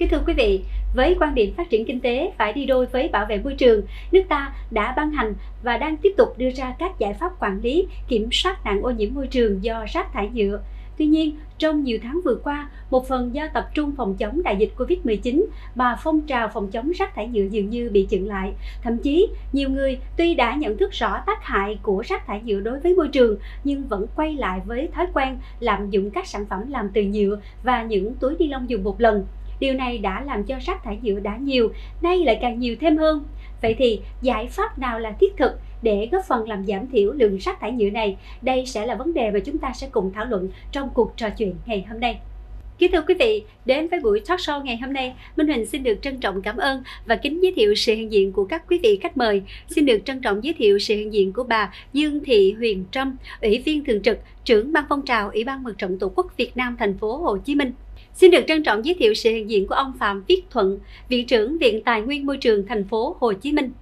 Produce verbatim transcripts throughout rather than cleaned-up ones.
thưa quý vị, với quan điểm phát triển kinh tế phải đi đôi với bảo vệ môi trường, nước ta đã ban hành và đang tiếp tục đưa ra các giải pháp quản lý, kiểm soát nạn ô nhiễm môi trường do rác thải nhựa. Tuy nhiên, trong nhiều tháng vừa qua, một phần do tập trung phòng chống đại dịch Covid mười chín mà phong trào phòng chống rác thải nhựa dường như bị chững lại. Thậm chí, nhiều người tuy đã nhận thức rõ tác hại của rác thải nhựa đối với môi trường, nhưng vẫn quay lại với thói quen lạm dụng các sản phẩm làm từ nhựa và những túi ni lông dùng một lần. Điều này đã làm cho rác thải nhựa đã nhiều, nay lại càng nhiều thêm hơn. Vậy thì giải pháp nào là thiết thực để góp phần làm giảm thiểu lượng rác thải nhựa này? Đây sẽ là vấn đề mà chúng ta sẽ cùng thảo luận trong cuộc trò chuyện ngày hôm nay. Kính thưa quý vị, đến với buổi talk show ngày hôm nay, Minh Huỳnh xin được trân trọng cảm ơn và kính giới thiệu sự hiện diện của các quý vị khách mời. Xin được trân trọng giới thiệu sự hiện diện của bà Dương Thị Huyền Trâm, Ủy viên thường trực, trưởng ban phong trào Ủy ban Mặt trận Tổ quốc Việt Nam thành phố Hồ Chí Minh. Xin được trân trọng giới thiệu sự hiện diện của ông Phạm Viết Thuận, Viện trưởng Viện Tài nguyên Môi trường thành phố Hồ Chí Minh.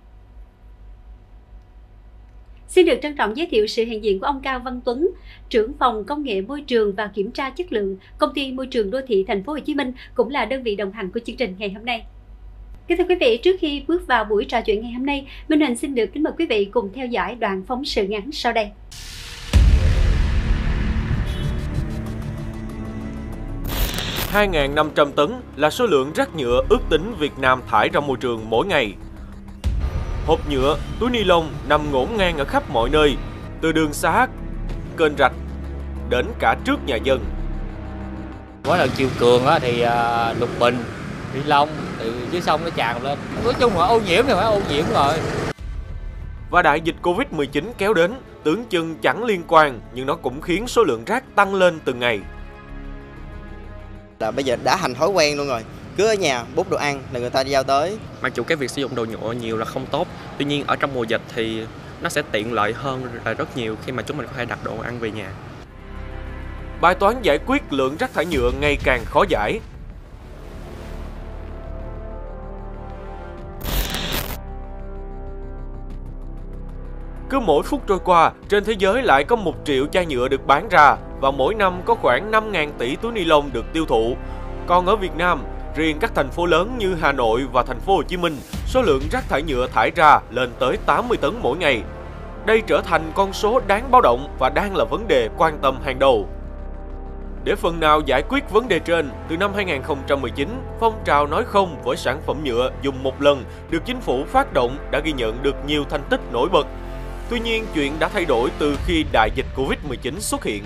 Xin được trân trọng giới thiệu sự hiện diện của ông Cao Văn Tuấn, trưởng phòng công nghệ môi trường và kiểm tra chất lượng, Công ty Môi trường Đô thị thành phố Hồ Chí Minh, cũng là đơn vị đồng hành của chương trình ngày hôm nay. Kính thưa quý vị, trước khi bước vào buổi trò chuyện ngày hôm nay, Minh Huỳnh xin được kính mời quý vị cùng theo dõi đoạn phóng sự ngắn sau đây. hai nghìn năm trăm tấn là số lượng rác nhựa ước tính Việt Nam thải ra môi trường mỗi ngày. Hộp nhựa, túi ni lông nằm ngổn ngang ở khắp mọi nơi, từ đường xá, kênh rạch đến cả trước nhà dân. Mỗi lần chiều cường á, thì uh, lục bình, ni lông từ dưới sông nó tràn lên. Nói chung là ô nhiễm thì phải ô nhiễm rồi. Và đại dịch Covid mười chín kéo đến, tưởng chừng chẳng liên quan nhưng nó cũng khiến số lượng rác tăng lên từng ngày. Là bây giờ đã thành thói quen luôn rồi, cứ ở nhà bút đồ ăn là người ta đi giao tới. Mặc dù cái việc sử dụng đồ nhựa nhiều là không tốt, tuy nhiên ở trong mùa dịch thì nó sẽ tiện lợi hơn rất nhiều khi mà chúng mình có thể đặt đồ ăn về nhà. Bài toán giải quyết lượng rác thải nhựa ngày càng khó giải. Cứ mỗi phút trôi qua, trên thế giới lại có một triệu chai nhựa được bán ra và mỗi năm có khoảng năm nghìn tỷ túi ni lông được tiêu thụ. Còn ở Việt Nam, riêng các thành phố lớn như Hà Nội và thành phố Hồ Chí Minh, số lượng rác thải nhựa thải ra lên tới tám mươi tấn mỗi ngày. Đây trở thành con số đáng báo động và đang là vấn đề quan tâm hàng đầu. Để phần nào giải quyết vấn đề trên, từ năm hai nghìn không trăm mười chín, phong trào nói không với sản phẩm nhựa dùng một lần được chính phủ phát động đã ghi nhận được nhiều thành tích nổi bật. Tuy nhiên, chuyện đã thay đổi từ khi đại dịch Covid mười chín xuất hiện.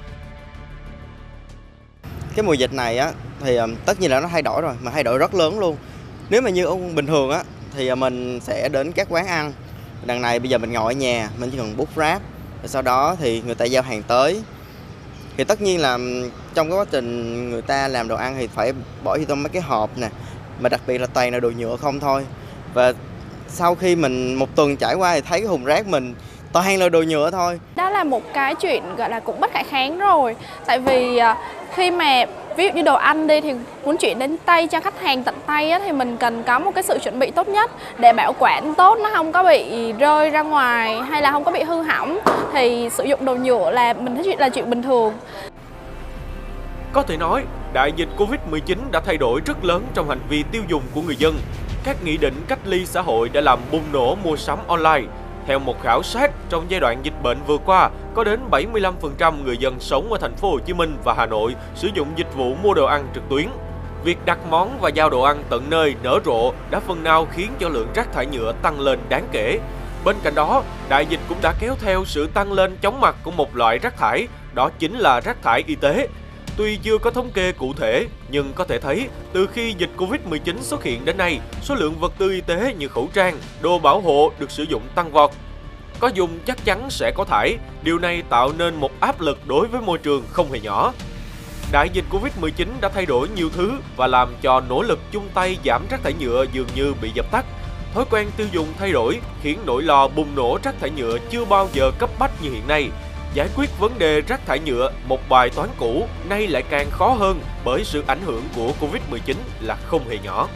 Cái mùa dịch này á thì um, tất nhiên là nó thay đổi rồi, mà thay đổi rất lớn luôn. Nếu mà như ông bình thường á thì mình sẽ đến các quán ăn. Đằng này bây giờ mình ngồi ở nhà, mình chỉ cần bút ráp, rồi sau đó thì người ta giao hàng tới. Thì tất nhiên là trong cái quá trình người ta làm đồ ăn thì phải bỏ vô trong mấy cái hộp nè, mà đặc biệt là toàn là đồ nhựa không thôi. Và sau khi mình một tuần trải qua thì thấy cái thùng rác mình toàn là đồ nhựa thôi. Đó là một cái chuyện gọi là cũng bất khả kháng rồi. Tại vì khi mà ví dụ như đồ ăn đi thì muốn chuyển đến tay cho khách hàng tận tay á, thì mình cần có một cái sự chuẩn bị tốt nhất để bảo quản tốt, nó không có bị rơi ra ngoài hay là không có bị hư hỏng. Thì sử dụng đồ nhựa là mình thấy chuyện là chuyện bình thường. Có thể nói, đại dịch Covid mười chín đã thay đổi rất lớn trong hành vi tiêu dùng của người dân. Các nghị định cách ly xã hội đã làm bùng nổ mua sắm online. Theo một khảo sát, trong giai đoạn dịch bệnh vừa qua, có đến bảy mươi lăm phần trăm người dân sống ở thành phố Hồ Chí Minh và Hà Nội sử dụng dịch vụ mua đồ ăn trực tuyến. Việc đặt món và giao đồ ăn tận nơi nở rộ đã phần nào khiến cho lượng rác thải nhựa tăng lên đáng kể. Bên cạnh đó, đại dịch cũng đã kéo theo sự tăng lên chóng mặt của một loại rác thải, đó chính là rác thải y tế. Tuy chưa có thống kê cụ thể, nhưng có thể thấy từ khi dịch Covid mười chín xuất hiện đến nay, số lượng vật tư y tế như khẩu trang, đồ bảo hộ được sử dụng tăng vọt. Có dùng chắc chắn sẽ có thải, điều này tạo nên một áp lực đối với môi trường không hề nhỏ. Đại dịch Covid mười chín đã thay đổi nhiều thứ và làm cho nỗ lực chung tay giảm rác thải nhựa dường như bị dập tắt. Thói quen tiêu dùng thay đổi khiến nỗi lo bùng nổ rác thải nhựa chưa bao giờ cấp bách như hiện nay. Giải quyết vấn đề rác thải nhựa, một bài toán cũ, nay lại càng khó hơn bởi sự ảnh hưởng của Covid mười chín là không hề nhỏ.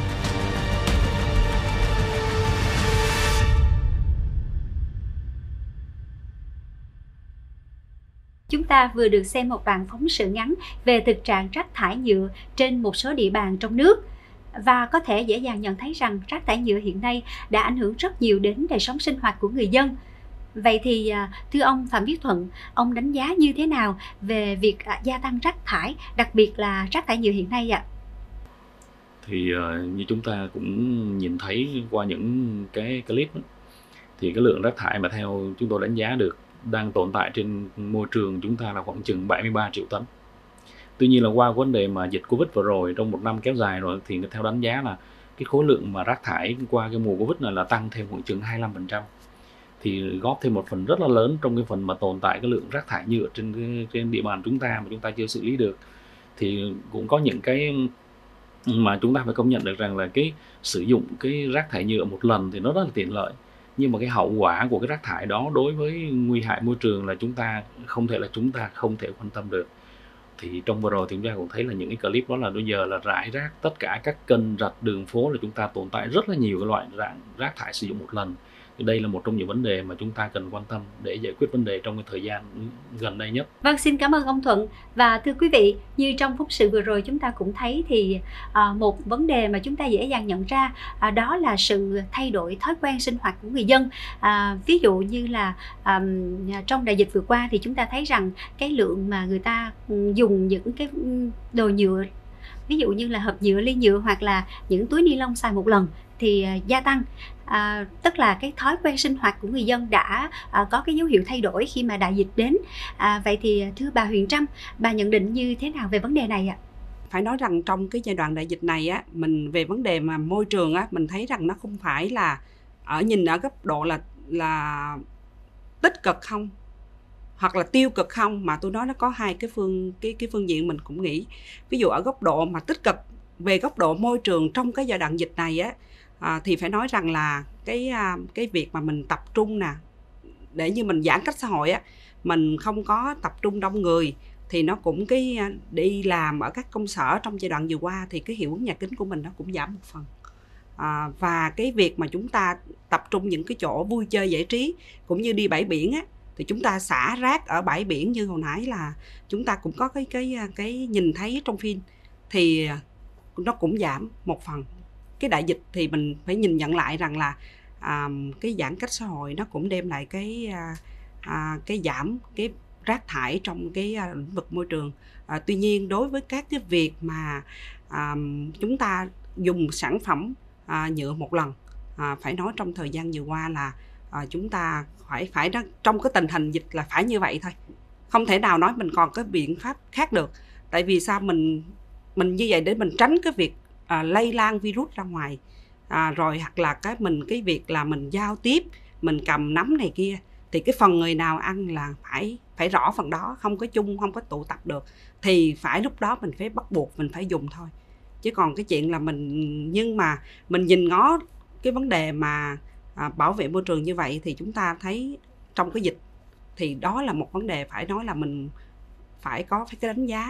Chúng ta vừa được xem một đoạn phóng sự ngắn về thực trạng rác thải nhựa trên một số địa bàn trong nước. và có thể dễ dàng nhận thấy rằng rác thải nhựa hiện nay đã ảnh hưởng rất nhiều đến đời sống sinh hoạt của người dân. Vậy thì thưa ông Phạm Viết Thuận, ông đánh giá như thế nào về việc gia tăng rác thải, đặc biệt là rác thải nhựa hiện nay ạ? Thì uh, như chúng ta cũng nhìn thấy qua những cái clip đó, thì cái lượng rác thải mà theo chúng tôi đánh giá được đang tồn tại trên môi trường chúng ta là khoảng chừng bảy mươi ba triệu tấn. Tuy nhiên là qua vấn đề mà dịch Covid vừa rồi, trong một năm kéo dài rồi, thì theo đánh giá là cái khối lượng mà rác thải qua cái mùa Covid này là tăng thêm khoảng chừng hai mươi lăm phần trăm. Thì góp thêm một phần rất là lớn trong cái phần mà tồn tại cái lượng rác thải nhựa trên cái, trên địa bàn chúng ta mà chúng ta chưa xử lý được. Thì cũng có những cái mà chúng ta phải công nhận được rằng là cái sử dụng cái rác thải nhựa một lần thì nó rất là tiện lợi, nhưng mà cái hậu quả của cái rác thải đó đối với nguy hại môi trường là chúng ta không thể là chúng ta không thể quan tâm được. Thì trong vừa rồi thì chúng ta cũng thấy là những cái clip đó là bây giờ là rải rác tất cả các kênh rạch đường phố là chúng ta tồn tại rất là nhiều cái loại rác, rác thải sử dụng một lần. Thì đây là một trong những vấn đề mà chúng ta cần quan tâm để giải quyết vấn đề trong cái thời gian gần đây nhất. Vâng, xin cảm ơn ông Thuận. Và thưa quý vị, như trong phóng sự vừa rồi chúng ta cũng thấy thì à, một vấn đề mà chúng ta dễ dàng nhận ra à, đó là sự thay đổi thói quen sinh hoạt của người dân. À, ví dụ như là à, trong đại dịch vừa qua thì chúng ta thấy rằng cái lượng mà người ta dùng những cái đồ nhựa, ví dụ như là hộp nhựa, ly nhựa hoặc là những túi ni lông xài một lần thì à, gia tăng. À, tức là cái thói quen sinh hoạt của người dân đã à, có cái dấu hiệu thay đổi khi mà đại dịch đến. À, vậy thì thưa bà Huyền Trâm, bà nhận định như thế nào về vấn đề này ạ? Phải nói rằng trong cái giai đoạn đại dịch này á, mình về vấn đề mà môi trường á, mình thấy rằng nó không phải là ở nhìn ở góc độ là là tích cực không hoặc là tiêu cực không, mà tôi nói nó có hai cái phương cái cái phương diện mình cũng nghĩ. Ví dụ ở góc độ mà tích cực về góc độ môi trường trong cái giai đoạn dịch này á, À, thì phải nói rằng là cái cái việc mà mình tập trung nè, để như mình giãn cách xã hội á, mình không có tập trung đông người thì nó cũng cái đi làm ở các công sở trong giai đoạn vừa qua thì cái hiệu ứng nhà kính của mình nó cũng giảm một phần. À, và cái việc mà chúng ta tập trung những cái chỗ vui chơi giải trí cũng như đi bãi biển á, thì chúng ta xả rác ở bãi biển như hồi nãy là chúng ta cũng có cái cái cái nhìn thấy trong phim, thì nó cũng giảm một phần. Cái đại dịch thì mình phải nhìn nhận lại rằng là à, cái giãn cách xã hội nó cũng đem lại cái à, cái giảm cái rác thải trong cái à, lĩnh vực môi trường. À, tuy nhiên đối với các cái việc mà à, chúng ta dùng sản phẩm à, nhựa một lần, à, phải nói trong thời gian vừa qua là à, chúng ta phải phải đó, trong cái tình hình dịch là phải như vậy thôi, không thể nào nói mình còn cái biện pháp khác được. Tại vì sao mình mình như vậy để mình tránh cái việc À, lây lan virus ra ngoài, à, rồi hoặc là cái mình cái việc là mình giao tiếp, mình cầm nắm này kia, thì cái phần người nào ăn là phải phải rõ phần đó, không có chung, không có tụ tập được, thì phải lúc đó mình phải bắt buộc mình phải dùng thôi. Chứ còn cái chuyện là mình nhưng mà mình nhìn ngó cái vấn đề mà à, bảo vệ môi trường như vậy thì chúng ta thấy trong cái dịch thì đó là một vấn đề phải nói là mình phải có cái đánh giá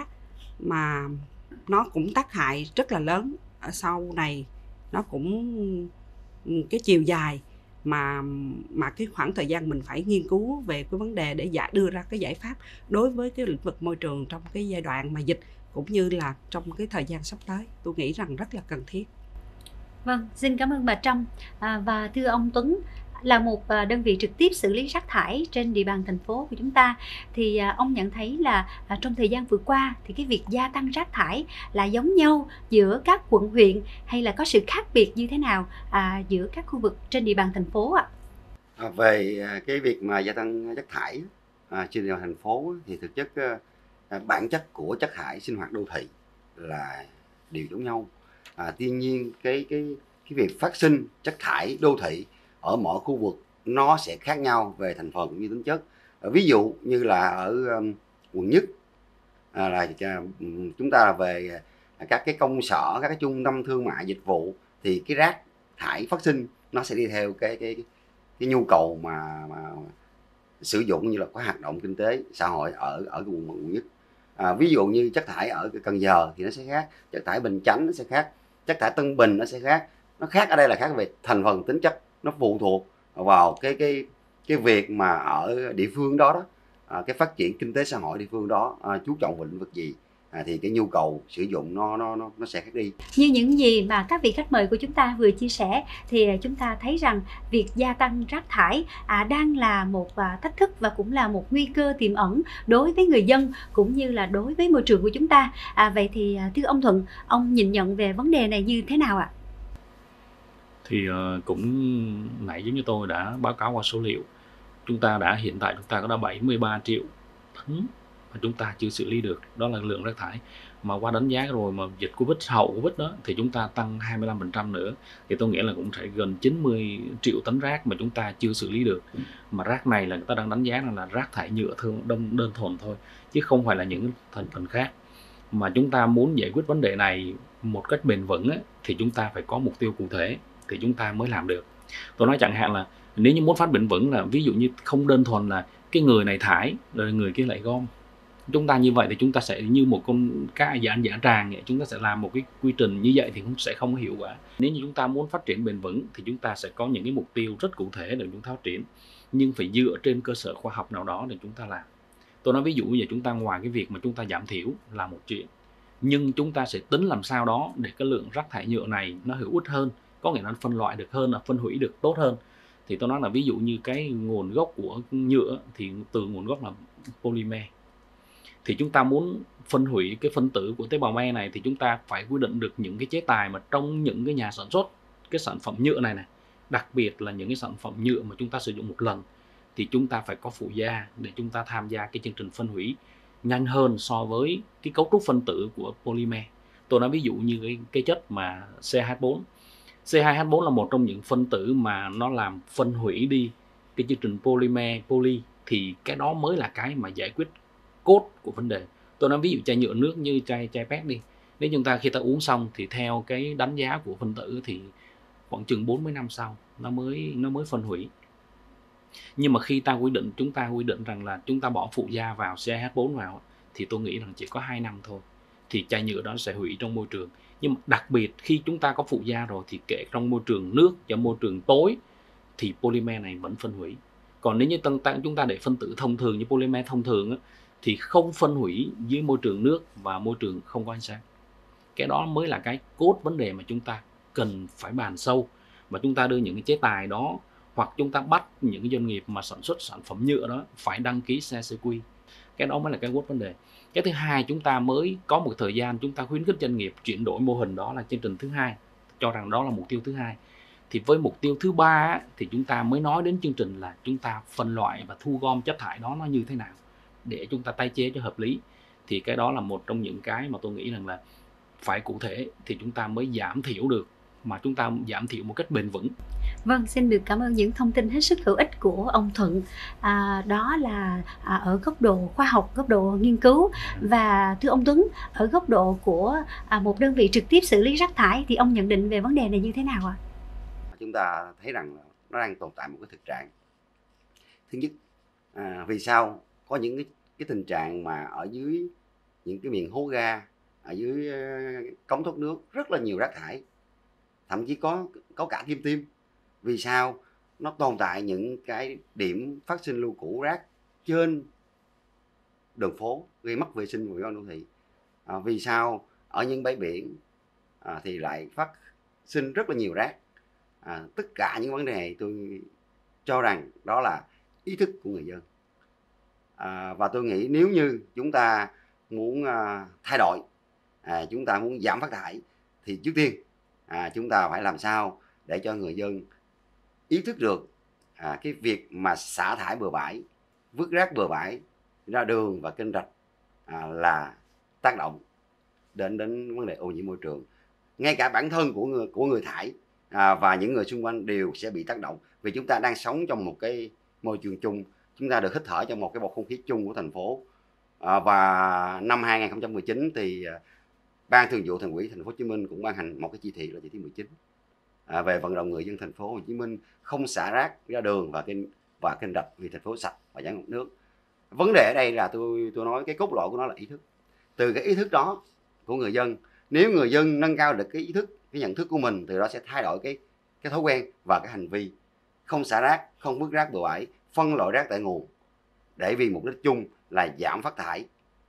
mà nó cũng tác hại rất là lớn. Ở sau này nó cũng cái chiều dài mà mà cái khoảng thời gian mình phải nghiên cứu về cái vấn đề để giải đưa ra cái giải pháp đối với cái lĩnh vực môi trường trong cái giai đoạn mà dịch cũng như là trong cái thời gian sắp tới, tôi nghĩ rằng rất là cần thiết. Vâng, xin cảm ơn bà Trâm. À, và thưa ông Tuấn, là một đơn vị trực tiếp xử lý rác thải trên địa bàn thành phố của chúng ta, thì ông nhận thấy là trong thời gian vừa qua thì cái việc gia tăng rác thải là giống nhau giữa các quận huyện hay là có sự khác biệt như thế nào à, giữa các khu vực trên địa bàn thành phố ạ? À, về cái việc mà gia tăng rác thải à, trên địa bàn thành phố thì thực chất à, bản chất của chất thải sinh hoạt đô thị là đều giống nhau. À, tuy nhiên cái cái cái việc phát sinh chất thải đô thị ở mỗi khu vực nó sẽ khác nhau về thành phần cũng như tính chất. Ví dụ như là ở um, quận nhất à, là um, chúng ta là về à, các cái công sở, các cái trung tâm thương mại dịch vụ, thì cái rác thải phát sinh nó sẽ đi theo cái cái cái nhu cầu mà, mà sử dụng như là có hoạt động kinh tế xã hội ở ở cái quận quận nhất. À, ví dụ như chất thải ở Cần Giờ thì nó sẽ khác, chất thải Bình Chánh nó sẽ khác, chất thải Tân Bình nó sẽ khác. Nó khác ở đây là khác về thành phần tính chất, nó phụ thuộc vào cái cái cái việc mà ở địa phương đó đó à, cái phát triển kinh tế xã hội địa phương đó à, chú trọng vào lĩnh vực gì, à, thì cái nhu cầu sử dụng nó nó nó nó sẽ khác đi. Như những gì mà các vị khách mời của chúng ta vừa chia sẻ thì chúng ta thấy rằng việc gia tăng rác thải à, đang là một à, thách thức và cũng là một nguy cơ tiềm ẩn đối với người dân cũng như là đối với môi trường của chúng ta. À, vậy thì thưa ông Thuận, ông nhìn nhận về vấn đề này như thế nào ạ? Thì uh, cũng nãy giống như tôi đã báo cáo qua số liệu, chúng ta đã hiện tại chúng ta có đã bảy mươi ba triệu tấn mà chúng ta chưa xử lý được, đó là lượng rác thải. Mà qua đánh giá rồi mà dịch Covid, hậu Covid đó thì chúng ta tăng hai mươi lăm phần trăm nữa, thì tôi nghĩ là cũng sẽ gần chín mươi triệu tấn rác mà chúng ta chưa xử lý được. Mà rác này là người ta đang đánh giá là rác thải nhựa đơn, đơn thuần thôi, chứ không phải là những thành phần khác. Mà chúng ta muốn giải quyết vấn đề này một cách bền vững ấy, thì chúng ta phải có mục tiêu cụ thể thì chúng ta mới làm được. Tôi nói chẳng hạn là nếu như muốn phát bền vững là ví dụ như không đơn thuần là cái người này thải rồi người kia lại gom. Chúng ta như vậy thì chúng ta sẽ như một con cá giả giả tràng vậy, chúng ta sẽ làm một cái quy trình như vậy thì cũng sẽ không có hiệu quả. Nếu như chúng ta muốn phát triển bền vững thì chúng ta sẽ có những cái mục tiêu rất cụ thể để chúng ta phát triển, nhưng phải dựa trên cơ sở khoa học nào đó để chúng ta làm. Tôi nói ví dụ như chúng ta ngoài cái việc mà chúng ta giảm thiểu là một chuyện, nhưng chúng ta sẽ tính làm sao đó để cái lượng rác thải nhựa này nó hữu ích hơn, có nghĩa là phân loại được hơn, là phân hủy được tốt hơn. Thì tôi nói là ví dụ như cái nguồn gốc của nhựa thì từ nguồn gốc là polymer. Thì chúng ta muốn phân hủy cái phân tử của tế bào me này thì chúng ta phải quy định được những cái chế tài mà trong những cái nhà sản xuất cái sản phẩm nhựa này này, đặc biệt là những cái sản phẩm nhựa mà chúng ta sử dụng một lần, thì chúng ta phải có phụ gia để chúng ta tham gia cái chương trình phân hủy nhanh hơn so với cái cấu trúc phân tử của polymer. Tôi nói ví dụ như cái, cái chất mà C hai H bốn. C hai H bốn là một trong những phân tử mà nó làm phân hủy đi cái chương trình polymer poly, thì cái đó mới là cái mà giải quyết cốt của vấn đề. Tôi nói ví dụ chai nhựa nước như chai chai pét đi, nếu chúng ta khi ta uống xong thì theo cái đánh giá của phân tử thì khoảng chừng bốn mươi năm sau nó mới nó mới phân hủy. Nhưng mà khi ta quy định chúng ta quy định rằng là chúng ta bỏ phụ gia vào C hai H bốn vào thì tôi nghĩ rằng chỉ có hai năm thôi thì chai nhựa đó sẽ hủy trong môi trường. Nhưng mà đặc biệt khi chúng ta có phụ gia rồi thì kể trong môi trường nước và môi trường tối thì polymer này vẫn phân hủy. Còn nếu như chúng ta để phân tử thông thường như polymer thông thường á, thì không phân hủy dưới môi trường nước và môi trường không có ánh sáng. Cái đó mới là cái cốt vấn đề mà chúng ta cần phải bàn sâu, và chúng ta đưa những cái chế tài đó, hoặc chúng ta bắt những cái doanh nghiệp mà sản xuất sản phẩm nhựa đó phải đăng ký xê xê quy. Cái đó mới là cái cốt vấn đề. Cái thứ hai, chúng ta mới có một thời gian chúng ta khuyến khích doanh nghiệp chuyển đổi mô hình, đó là chương trình thứ hai, cho rằng đó là mục tiêu thứ hai. Thì với mục tiêu thứ ba thì chúng ta mới nói đến chương trình là chúng ta phân loại và thu gom chất thải đó nó như thế nào để chúng ta tái chế cho hợp lý. Thì cái đó là một trong những cái mà tôi nghĩ rằng là phải cụ thể thì chúng ta mới giảm thiểu được, mà chúng ta giảm thiểu một cách bền vững. Vâng, xin được cảm ơn những thông tin hết sức hữu ích của ông Thuận. À, đó là à, ở góc độ khoa học, góc độ nghiên cứu. Và thưa ông Tuấn, ở góc độ của à, một đơn vị trực tiếp xử lý rác thải thì ông nhận định về vấn đề này như thế nào ạ? Chúng ta thấy rằng nó đang tồn tại một cái thực trạng. Thứ nhất, à, vì sao có những cái, cái tình trạng mà ở dưới những cái miệng hố ga, ở dưới cống thoát nước rất là nhiều rác thải, thậm chí có có cả kim tiêm. Vì sao nó tồn tại những cái điểm phát sinh lưu cữu rác trên đường phố gây mất vệ sinh của đô thị? À, vì sao ở những bãi biển à, thì lại phát sinh rất là nhiều rác? À, tất cả những vấn đề này tôi cho rằng đó là ý thức của người dân. À, và tôi nghĩ nếu như chúng ta muốn à, thay đổi, à, chúng ta muốn giảm phát thải thì trước tiên à, chúng ta phải làm sao để cho người dân ý thức được à, cái việc mà xả thải bừa bãi, vứt rác bừa bãi ra đường và kênh rạch à, là tác động đến đến vấn đề ô nhiễm môi trường. Ngay cả bản thân của người của người thải à, và những người xung quanh đều sẽ bị tác động, vì chúng ta đang sống trong một cái môi trường chung, chúng ta được hít thở trong một cái bầu không khí chung của thành phố. À, và năm hai nghìn không trăm mười chín thì à, Ban Thường vụ Thành ủy Thành phố Hồ Chí Minh cũng ban hành một cái chỉ thị là chỉ thị mười chín à, về vận động người dân thành phố Hồ Chí Minh không xả rác ra đường và kênh và kênh rạch vì thành phố sạch và giảm ngập nước. Vấn đề ở đây là tôi tôi nói cái cốt lõi của nó là ý thức. Từ cái ý thức đó của người dân, nếu người dân nâng cao được cái ý thức, cái nhận thức của mình, từ đó sẽ thay đổi cái cái thói quen và cái hành vi không xả rác, không vứt rác bừa bãi, phân loại rác tại nguồn, để vì mục đích chung là giảm phát thải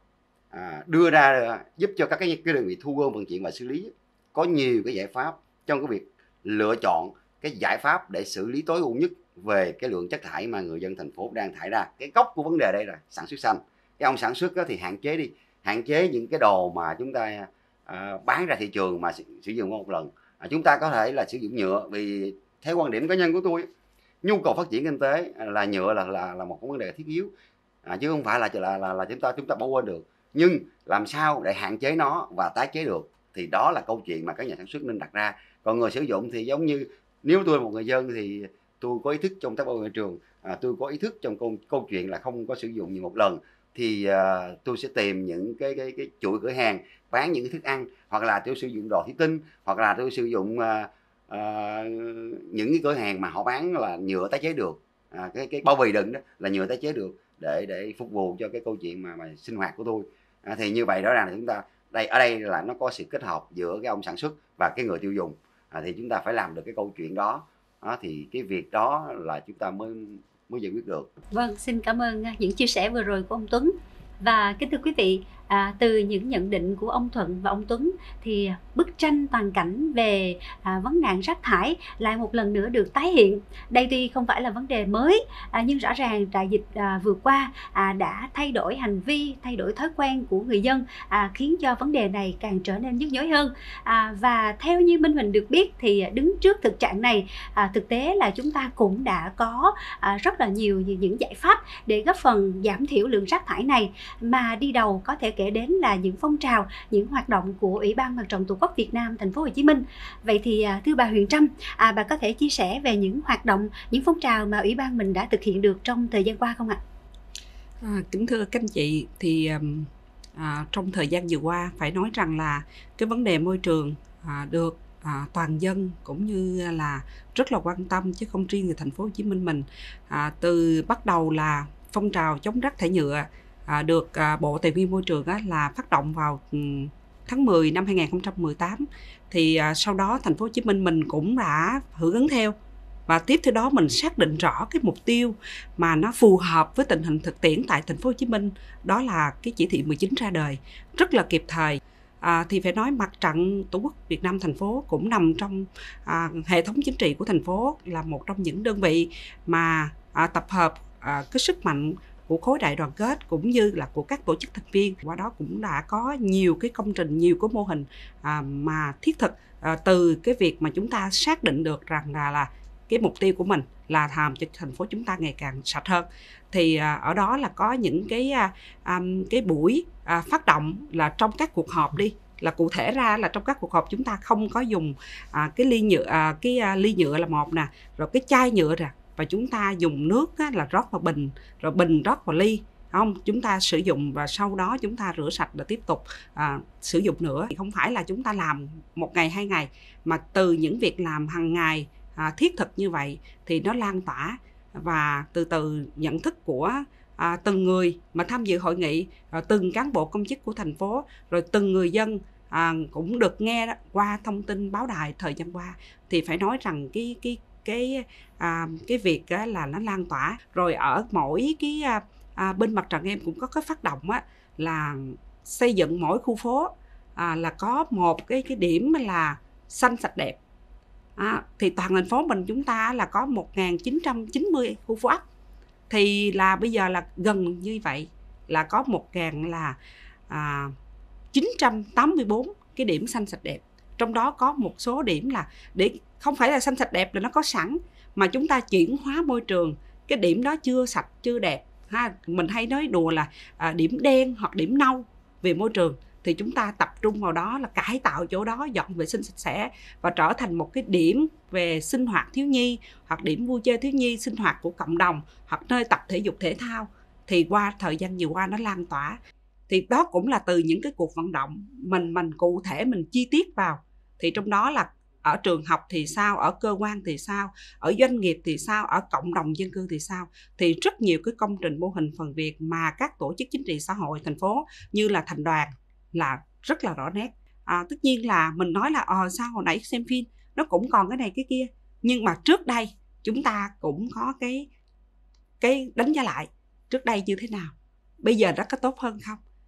à, đưa ra giúp cho các cái, cái đơn vị thu gom vận chuyển và xử lý có nhiều cái giải pháp trong cái việc lựa chọn cái giải pháp để xử lý tối ưu nhất về cái lượng chất thải mà người dân thành phố đang thải ra. Cái gốc của vấn đề đây là sản xuất xanh. Cái ông sản xuất thì hạn chế đi, hạn chế những cái đồ mà chúng ta à, bán ra thị trường mà sử, sử dụng một lần. À, chúng ta có thể là sử dụng nhựa, vì theo quan điểm cá nhân của tôi, nhu cầu phát triển kinh tế là nhựa là là là một cái vấn đề thiết yếu, à, chứ không phải là là là, là chúng ta chúng ta bỏ quên được. Nhưng làm sao để hạn chế nó và tái chế được thì đó là câu chuyện mà các nhà sản xuất nên đặt ra. Còn người sử dụng thì giống như nếu tôi là một người dân thì tôi có ý thức trong tác bảo vệ môi trường, à, tôi có ý thức trong câu, câu chuyện là không có sử dụng nhiều một lần, thì à, tôi sẽ tìm những cái, cái cái chuỗi cửa hàng bán những cái thức ăn, hoặc là tôi sử dụng đồ thủy tinh, hoặc là tôi sử dụng à, à, những cái cửa hàng mà họ bán là nhựa tái chế được, à, cái cái bao bì đựng đó là nhựa tái chế được để để phục vụ cho cái câu chuyện mà, mà sinh hoạt của tôi. À, thì như vậy rõ ràng là chúng ta đây ở đây là nó có sự kết hợp giữa cái ông sản xuất và cái người tiêu dùng, à, thì chúng ta phải làm được cái câu chuyện đó. À, thì cái việc đó là chúng ta mới mới giải quyết được. Vâng, xin cảm ơn những chia sẻ vừa rồi của ông Tuấn. Và kính thưa quý vị, à, từ những nhận định của ông Thuận và ông Tuấn thì bức tranh toàn cảnh về à, vấn nạn rác thải lại một lần nữa được tái hiện. Đây tuy không phải là vấn đề mới, à, nhưng rõ ràng đại dịch à, vừa qua à, đã thay đổi hành vi, thay đổi thói quen của người dân, à, khiến cho vấn đề này càng trở nên nhức nhối hơn. À, và theo như Minh Huỳnh được biết thì đứng trước thực trạng này, à, thực tế là chúng ta cũng đã có à, rất là nhiều những giải pháp để góp phần giảm thiểu lượng rác thải này, mà đi đầu có thể kể đến là những phong trào, những hoạt động của Ủy ban Mặt trận Tổ quốc Việt Nam Thành phố Hồ Chí Minh. Vậy thì thưa bà Huyền Trâm, à, bà có thể chia sẻ về những hoạt động, những phong trào mà ủy ban mình đã thực hiện được trong thời gian qua không ạ? À, kính thưa các anh chị, thì à, trong thời gian vừa qua phải nói rằng là cái vấn đề môi trường à, được à, toàn dân cũng như là rất là quan tâm, chứ không riêng người Thành phố Hồ Chí Minh mình. À, từ bắt đầu là phong trào chống rác thải nhựa À, được à, Bộ Tài nguyên Môi trường á, là phát động vào um, tháng mười năm hai nghìn không trăm mười tám, thì à, sau đó Thành phố Hồ Chí Minh mình cũng đã hưởng ứng theo, và tiếp theo đó mình xác định rõ cái mục tiêu mà nó phù hợp với tình hình thực tiễn tại Thành phố Hồ Chí Minh, đó là cái chỉ thị mười chín ra đời rất là kịp thời. À, thì phải nói Mặt trận Tổ quốc Việt Nam thành phố cũng nằm trong à, hệ thống chính trị của thành phố, là một trong những đơn vị mà à, tập hợp à, cái sức mạnh của khối đại đoàn kết cũng như là của các tổ chức thành viên. Qua đó cũng đã có nhiều cái công trình, nhiều cái mô hình à, mà thiết thực à, từ cái việc mà chúng ta xác định được rằng là, là cái mục tiêu của mình là làm cho thành phố chúng ta ngày càng sạch hơn. Thì à, ở đó là có những cái à, à, cái buổi à, phát động là trong các cuộc họp đi, là cụ thể ra là trong các cuộc họp chúng ta không có dùng à, cái ly nhựa à, cái à, ly nhựa là một nè, rồi cái chai nhựa nè, và chúng ta dùng nước á, là rót vào bình, rồi bình rót vào ly, không? Chúng ta sử dụng và sau đó chúng ta rửa sạch và tiếp tục à, sử dụng nữa. Không phải là chúng ta làm một ngày hai ngày, mà từ những việc làm hàng ngày à, thiết thực như vậy thì nó lan tỏa, và từ từ nhận thức của à, từng người mà tham dự hội nghị, à, từng cán bộ công chức của thành phố, rồi từng người dân à, cũng được nghe đó, qua thông tin báo đài thời gian qua, thì phải nói rằng cái cái cái à, cái việc á, là nó lan tỏa. Rồi ở mỗi cái à, bên mặt trận em cũng có cái phát động á, là xây dựng mỗi khu phố à, là có một cái cái điểm là xanh sạch đẹp. À, thì toàn thành phố mình chúng ta là có một nghìn chín trăm chín mươi khu phố ấp, thì là bây giờ là gần như vậy là có một nghìn là à, chín trăm tám mươi bốn cái điểm xanh sạch đẹp. Trong đó có một số điểm là để không phải là xanh sạch đẹp là nó có sẵn, mà chúng ta chuyển hóa môi trường, cái điểm đó chưa sạch chưa đẹp ha. Mình hay nói đùa là à, điểm đen hoặc điểm nâu về môi trường, thì chúng ta tập trung vào đó là cải tạo chỗ đó, dọn vệ sinh sạch sẽ và trở thành một cái điểm về sinh hoạt thiếu nhi, hoặc điểm vui chơi thiếu nhi, sinh hoạt của cộng đồng, hoặc nơi tập thể dục thể thao. Thì qua thời gian vừa qua nó lan tỏa, thì đó cũng là từ những cái cuộc vận động mình mình cụ thể mình chi tiết vào. Thì trong đó là ở trường học thì sao, ở cơ quan thì sao, ở doanh nghiệp thì sao, ở cộng đồng dân cư thì sao. Thì rất nhiều cái công trình mô hình phần việc mà các tổ chức chính trị xã hội thành phố như là thành đoàn là rất là rõ nét. À, tất nhiên là mình nói là ờ sao hồi nãy xem phim nó cũng còn cái này cái kia, nhưng mà trước đây chúng ta cũng có cái cái đánh giá lại trước đây như thế nào, bây giờ nó có tốt hơn không.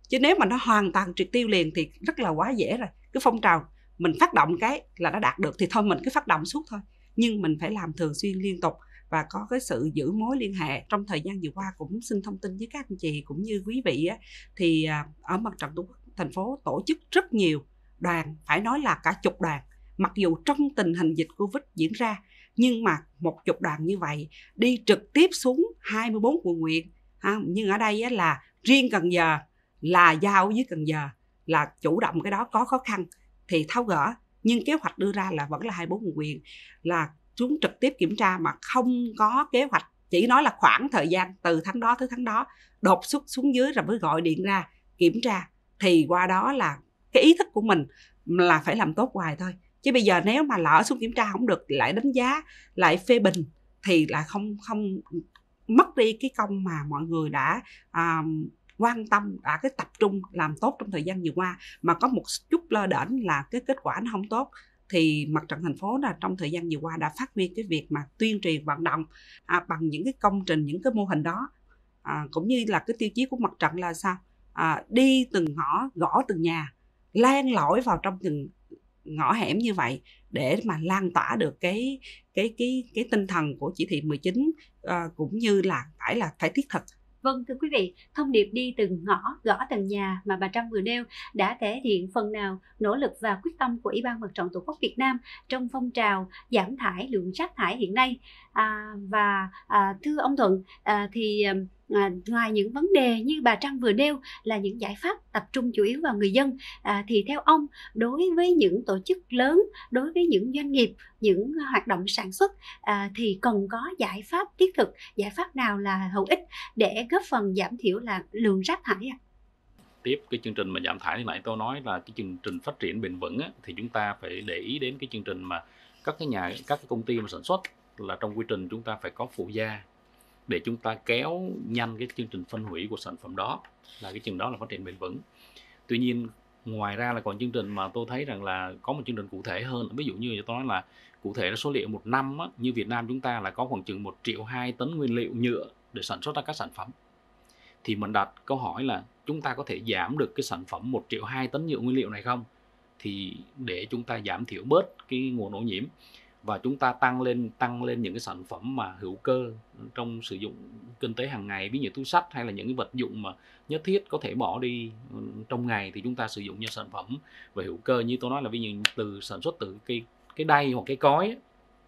Chứ nếu mà nó hoàn toàn triệt tiêu liền thì rất là quá dễ rồi. Cái phong trào mình phát động cái là nó đạt được thì thôi mình cứ phát động suốt thôi. Nhưng mình phải làm thường xuyên liên tục và có cái sự giữ mối liên hệ. Trong thời gian vừa qua cũng xin thông tin với các anh chị cũng như quý vị á, thì ở Mặt trận Tổ quốc thành phố tổ chức rất nhiều đoàn, phải nói là cả chục đoàn. Mặc dù trong tình hình dịch Covid diễn ra, nhưng mà một chục đoàn như vậy đi trực tiếp xuống hai mươi bốn quận huyện. Ha, nhưng ở đây á, là riêng Cần Giờ là giao với Cần Giờ là chủ động cái đó, có khó khăn thì tháo gỡ. Nhưng kế hoạch đưa ra là vẫn là hai mươi bốn quận huyện, là xuống trực tiếp kiểm tra mà không có kế hoạch. Chỉ nói là khoảng thời gian từ tháng đó tới tháng đó, đột xuất xuống dưới rồi mới gọi điện ra kiểm tra. Thì qua đó là cái ý thức của mình là phải làm tốt hoài thôi. Chứ bây giờ nếu mà lỡ xuống kiểm tra không được, lại đánh giá, lại phê bình thì là không không mất đi cái công mà mọi người đã à, quan tâm, đã cái tập trung làm tốt trong thời gian vừa qua, mà có một chút lơ đễnh là cái kết quả nó không tốt. Thì Mặt trận thành phố là trong thời gian vừa qua đã phát huy cái việc mà tuyên truyền vận động à, bằng những cái công trình, những cái mô hình đó, à, cũng như là cái tiêu chí của mặt trận là sao, à, đi từng ngõ, gõ từng nhà, len lỏi vào trong từng ngõ hẻm như vậy để mà lan tỏa được cái cái cái cái tinh thần của chỉ thị mười chín, à, cũng như là phải là phải thiết thực. Vâng, thưa quý vị, thông điệp đi từng ngõ, gõ từng nhà mà bà Trâm vừa nêu đã thể hiện phần nào nỗ lực và quyết tâm của Ủy ban Mặt trận Tổ quốc Việt Nam trong phong trào giảm thải lượng rác thải hiện nay. À, và à, thưa ông Thuận, à, thì à, ngoài những vấn đề như bà Trâm vừa nêu là những giải pháp tập trung chủ yếu vào người dân, à, thì theo ông, đối với những tổ chức lớn, đối với những doanh nghiệp, những hoạt động sản xuất, à, thì cần có giải pháp thiết thực, giải pháp nào là hữu ích để góp phần giảm thiểu là lượng rác thải à? Tiếp cái chương trình mà giảm thải thì nãy tôi nói là cái chương trình phát triển bền vững á, thì chúng ta phải để ý đến cái chương trình mà các cái nhà các cái công ty mà sản xuất là trong quy trình chúng ta phải có phụ gia để chúng ta kéo nhanh cái chương trình phân hủy của sản phẩm đó, là cái chừng đó là phát triển bền vững. Tuy nhiên ngoài ra là còn chương trình mà tôi thấy rằng là có một chương trình cụ thể hơn, ví dụ như tôi nói là cụ thể là số liệu một năm á, như Việt Nam chúng ta là có khoảng chừng một triệu hai tấn nguyên liệu nhựa để sản xuất ra các sản phẩm. Thì mình đặt câu hỏi là chúng ta có thể giảm được cái sản phẩm một triệu hai tấn nhựa nguyên liệu này không? Thì để chúng ta giảm thiểu bớt cái nguồn ô nhiễm và chúng ta tăng lên tăng lên những cái sản phẩm mà hữu cơ trong sử dụng kinh tế hàng ngày, ví dụ túi xách hay là những cái vật dụng mà nhất thiết có thể bỏ đi trong ngày thì chúng ta sử dụng như sản phẩm về hữu cơ. Như tôi nói là ví dụ từ sản xuất từ cái cái đay hoặc cái cối ấy,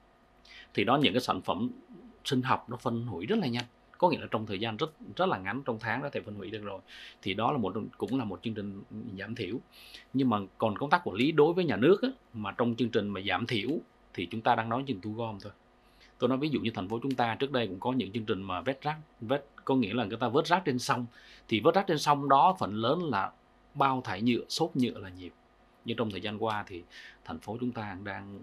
thì đó những cái sản phẩm sinh học nó phân hủy rất là nhanh, có nghĩa là trong thời gian rất rất là ngắn, trong tháng đã thể phân hủy được rồi. Thì đó là một cũng là một chương trình giảm thiểu. Nhưng mà còn công tác quản lý đối với nhà nước á, mà trong chương trình mà giảm thiểu thì chúng ta đang nói chương thu gom thôi. Tôi nói ví dụ như thành phố chúng ta trước đây cũng có những chương trình mà vét rác, vét có nghĩa là người ta vớt rác trên sông. Thì vớt rác trên sông đó phần lớn là bao thải nhựa, xốp nhựa là nhiều. Nhưng trong thời gian qua thì thành phố chúng ta đang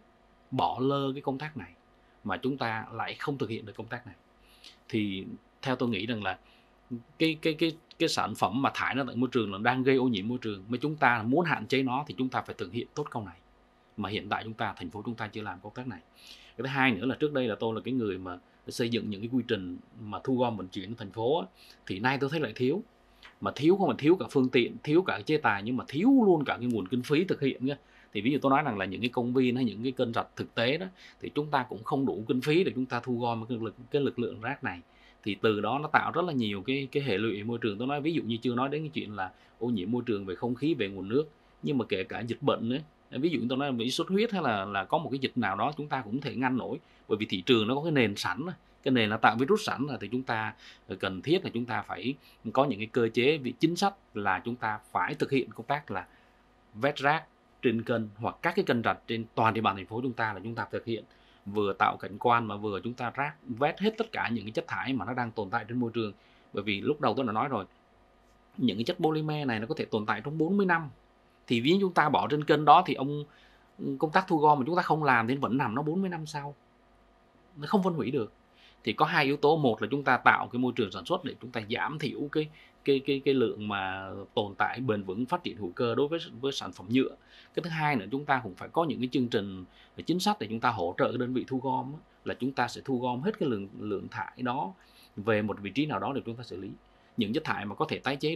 bỏ lơ cái công tác này, mà chúng ta lại không thực hiện được công tác này. Thì theo tôi nghĩ rằng là cái cái cái cái sản phẩm mà thải ra tại môi trường là đang gây ô nhiễm môi trường, mà chúng ta muốn hạn chế nó thì chúng ta phải thực hiện tốt công này. Mà hiện tại chúng ta, thành phố chúng ta chưa làm công tác này. Cái thứ hai nữa là trước đây là tôi là cái người mà xây dựng những cái quy trình mà thu gom vận chuyển của thành phố á, thì nay tôi thấy lại thiếu. Mà thiếu không phải thiếu cả phương tiện, thiếu cả chế tài, nhưng mà thiếu luôn cả cái nguồn kinh phí thực hiện nha. Thì ví dụ tôi nói rằng là những cái công viên hay những cái kênh rạch thực tế đó thì chúng ta cũng không đủ kinh phí để chúng ta thu gom cái lực cái lực lượng rác này. Thì từ đó nó tạo rất là nhiều cái cái hệ lụy môi trường. Tôi nói ví dụ như chưa nói đến cái chuyện là ô nhiễm môi trường về không khí, về nguồn nước, nhưng mà kể cả dịch bệnh ấy. Ví dụ như tôi nói là xuất huyết hay là là có một cái dịch nào đó chúng ta cũng thể ngăn nổi, bởi vì thị trường nó có cái nền sẵn, cái nền là tạo virus sẵn rồi, thì chúng ta cần thiết là chúng ta phải có những cái cơ chế, vì chính sách là chúng ta phải thực hiện công tác là vét rác trên kênh hoặc các cái kênh rạch trên toàn địa bàn thành phố chúng ta, là chúng ta thực hiện vừa tạo cảnh quan mà vừa chúng ta rác vét hết tất cả những cái chất thải mà nó đang tồn tại trên môi trường. Bởi vì lúc đầu tôi đã nói rồi, những cái chất polymer này nó có thể tồn tại trong bốn mươi năm. Thì ví chúng ta bỏ trên kênh đó thì ông công tác thu gom mà chúng ta không làm thì vẫn nằm nó bốn mươi năm sau, nó không phân hủy được. Thì có hai yếu tố, một là chúng ta tạo cái môi trường sản xuất để chúng ta giảm thiểu cái cái cái cái lượng mà tồn tại bền vững, phát triển hữu cơ đối với với sản phẩm nhựa. Cái thứ hai nữa, chúng ta cũng phải có những cái chương trình chính sách để chúng ta hỗ trợ cái đơn vị thu gom, là chúng ta sẽ thu gom hết cái lượng lượng thải đó về một vị trí nào đó để chúng ta xử lý. Những chất thải mà có thể tái chế được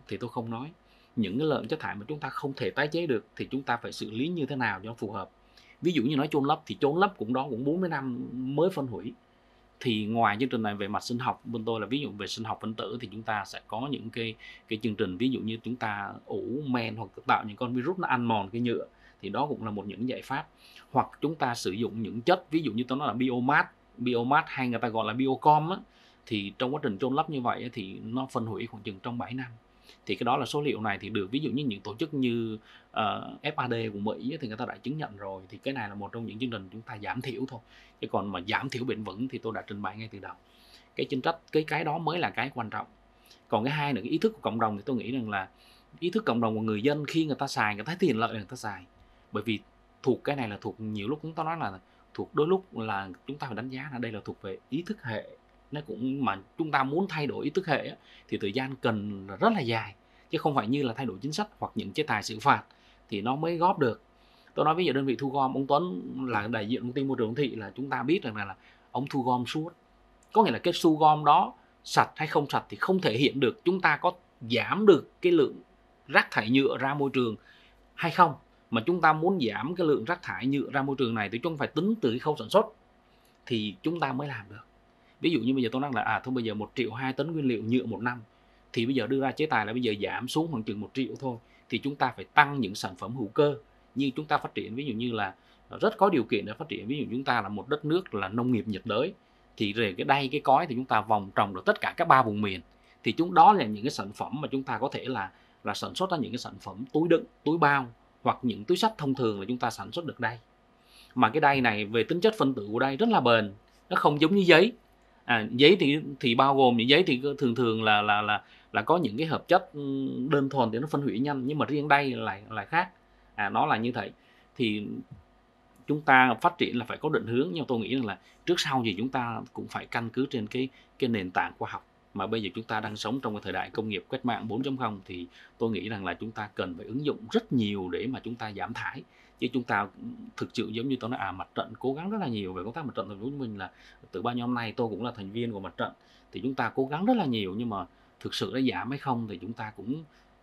thì tôi không nói. Những cái lượng chất thải mà chúng ta không thể tái chế được thì chúng ta phải xử lý như thế nào cho nó phù hợp. Ví dụ như nói chôn lấp thì chôn lấp cũng đó cũng bốn mươi năm mới phân hủy. Thì ngoài chương trình này về mặt sinh học, bên tôi là ví dụ về sinh học phân tử thì chúng ta sẽ có những cái cái chương trình, ví dụ như chúng ta ủ men hoặc tạo những con virus nó ăn mòn cái nhựa, thì đó cũng là một những giải pháp. Hoặc chúng ta sử dụng những chất, ví dụ như tôi nói là biomass, biomass hay người ta gọi là biocom á, thì trong quá trình chôn lấp như vậy thì nó phân hủy khoảng chừng trong bảy năm. Thì cái đó là số liệu này thì được, ví dụ như những tổ chức như uh, ép a đê của Mỹ thì người ta đã chứng nhận rồi. Thì cái này là một trong những chương trình chúng ta giảm thiểu thôi. Chứ còn mà giảm thiểu bền vững thì tôi đã trình bày ngay từ đầu. Cái chính trách, cái cái đó mới là cái quan trọng. Còn cái hai nữa, cái ý thức của cộng đồng thì tôi nghĩ rằng là ý thức cộng đồng của người dân khi người ta xài, người ta thấy tiền lợi là người ta xài. Bởi vì thuộc cái này là thuộc, nhiều lúc chúng ta nói là thuộc, đôi lúc là chúng ta phải đánh giá là đây là thuộc về ý thức hệ. Nó cũng mà chúng ta muốn thay đổi ý thức hệ thì thời gian cần rất là dài, chứ không phải như là thay đổi chính sách hoặc những chế tài xử phạt thì nó mới góp được. Tôi nói ví dụ đơn vị thu gom, ông Tuấn là đại diện công ty môi trường đô thị, là chúng ta biết rằng là, là ông thu gom suốt, có nghĩa là cái thu gom đó sạch hay không sạch thì không thể hiện được chúng ta có giảm được cái lượng rác thải nhựa ra môi trường hay không. Mà chúng ta muốn giảm cái lượng rác thải nhựa ra môi trường này thì chúng ta phải tính từ cái khâu sản xuất thì chúng ta mới làm được. Ví dụ như bây giờ tôi nói là à thôi bây giờ một triệu hai tấn nguyên liệu nhựa một năm, thì bây giờ đưa ra chế tài là bây giờ giảm xuống khoảng chừng một triệu thôi, thì chúng ta phải tăng những sản phẩm hữu cơ như chúng ta phát triển. Ví dụ như là rất có điều kiện để phát triển, ví dụ chúng ta là một đất nước là nông nghiệp nhiệt đới, thì về cái đay cái cói thì chúng ta vòng trồng được tất cả các ba vùng miền, thì chúng đó là những cái sản phẩm mà chúng ta có thể là là sản xuất ra những cái sản phẩm túi đựng, túi bao hoặc những túi xách thông thường là chúng ta sản xuất được đay. Mà cái đay này về tính chất phân tử của đay rất là bền, nó không giống như giấy. À, giấy thì thì bao gồm những giấy thì thường thường là là là là có những cái hợp chất đơn thuần thì nó phân hủy nhanh, nhưng mà riêng đay lại lại khác. À, nó là như thế. Thì chúng ta phát triển là phải có định hướng, nhưng tôi nghĩ rằng là trước sau gì chúng ta cũng phải căn cứ trên cái cái nền tảng khoa học. Mà bây giờ chúng ta đang sống trong cái thời đại công nghiệp cách mạng bốn chấm không thì tôi nghĩ rằng là chúng ta cần phải ứng dụng rất nhiều để mà chúng ta giảm thải. Chứ chúng ta thực sự giống như tôi nói, à mặt trận cố gắng rất là nhiều về công tác mặt trận. Thành phố Hồ Chí Minh là từ bao nhiêu năm nay tôi cũng là thành viên của mặt trận, thì chúng ta cố gắng rất là nhiều, nhưng mà thực sự đã giảm hay không thì chúng ta cũng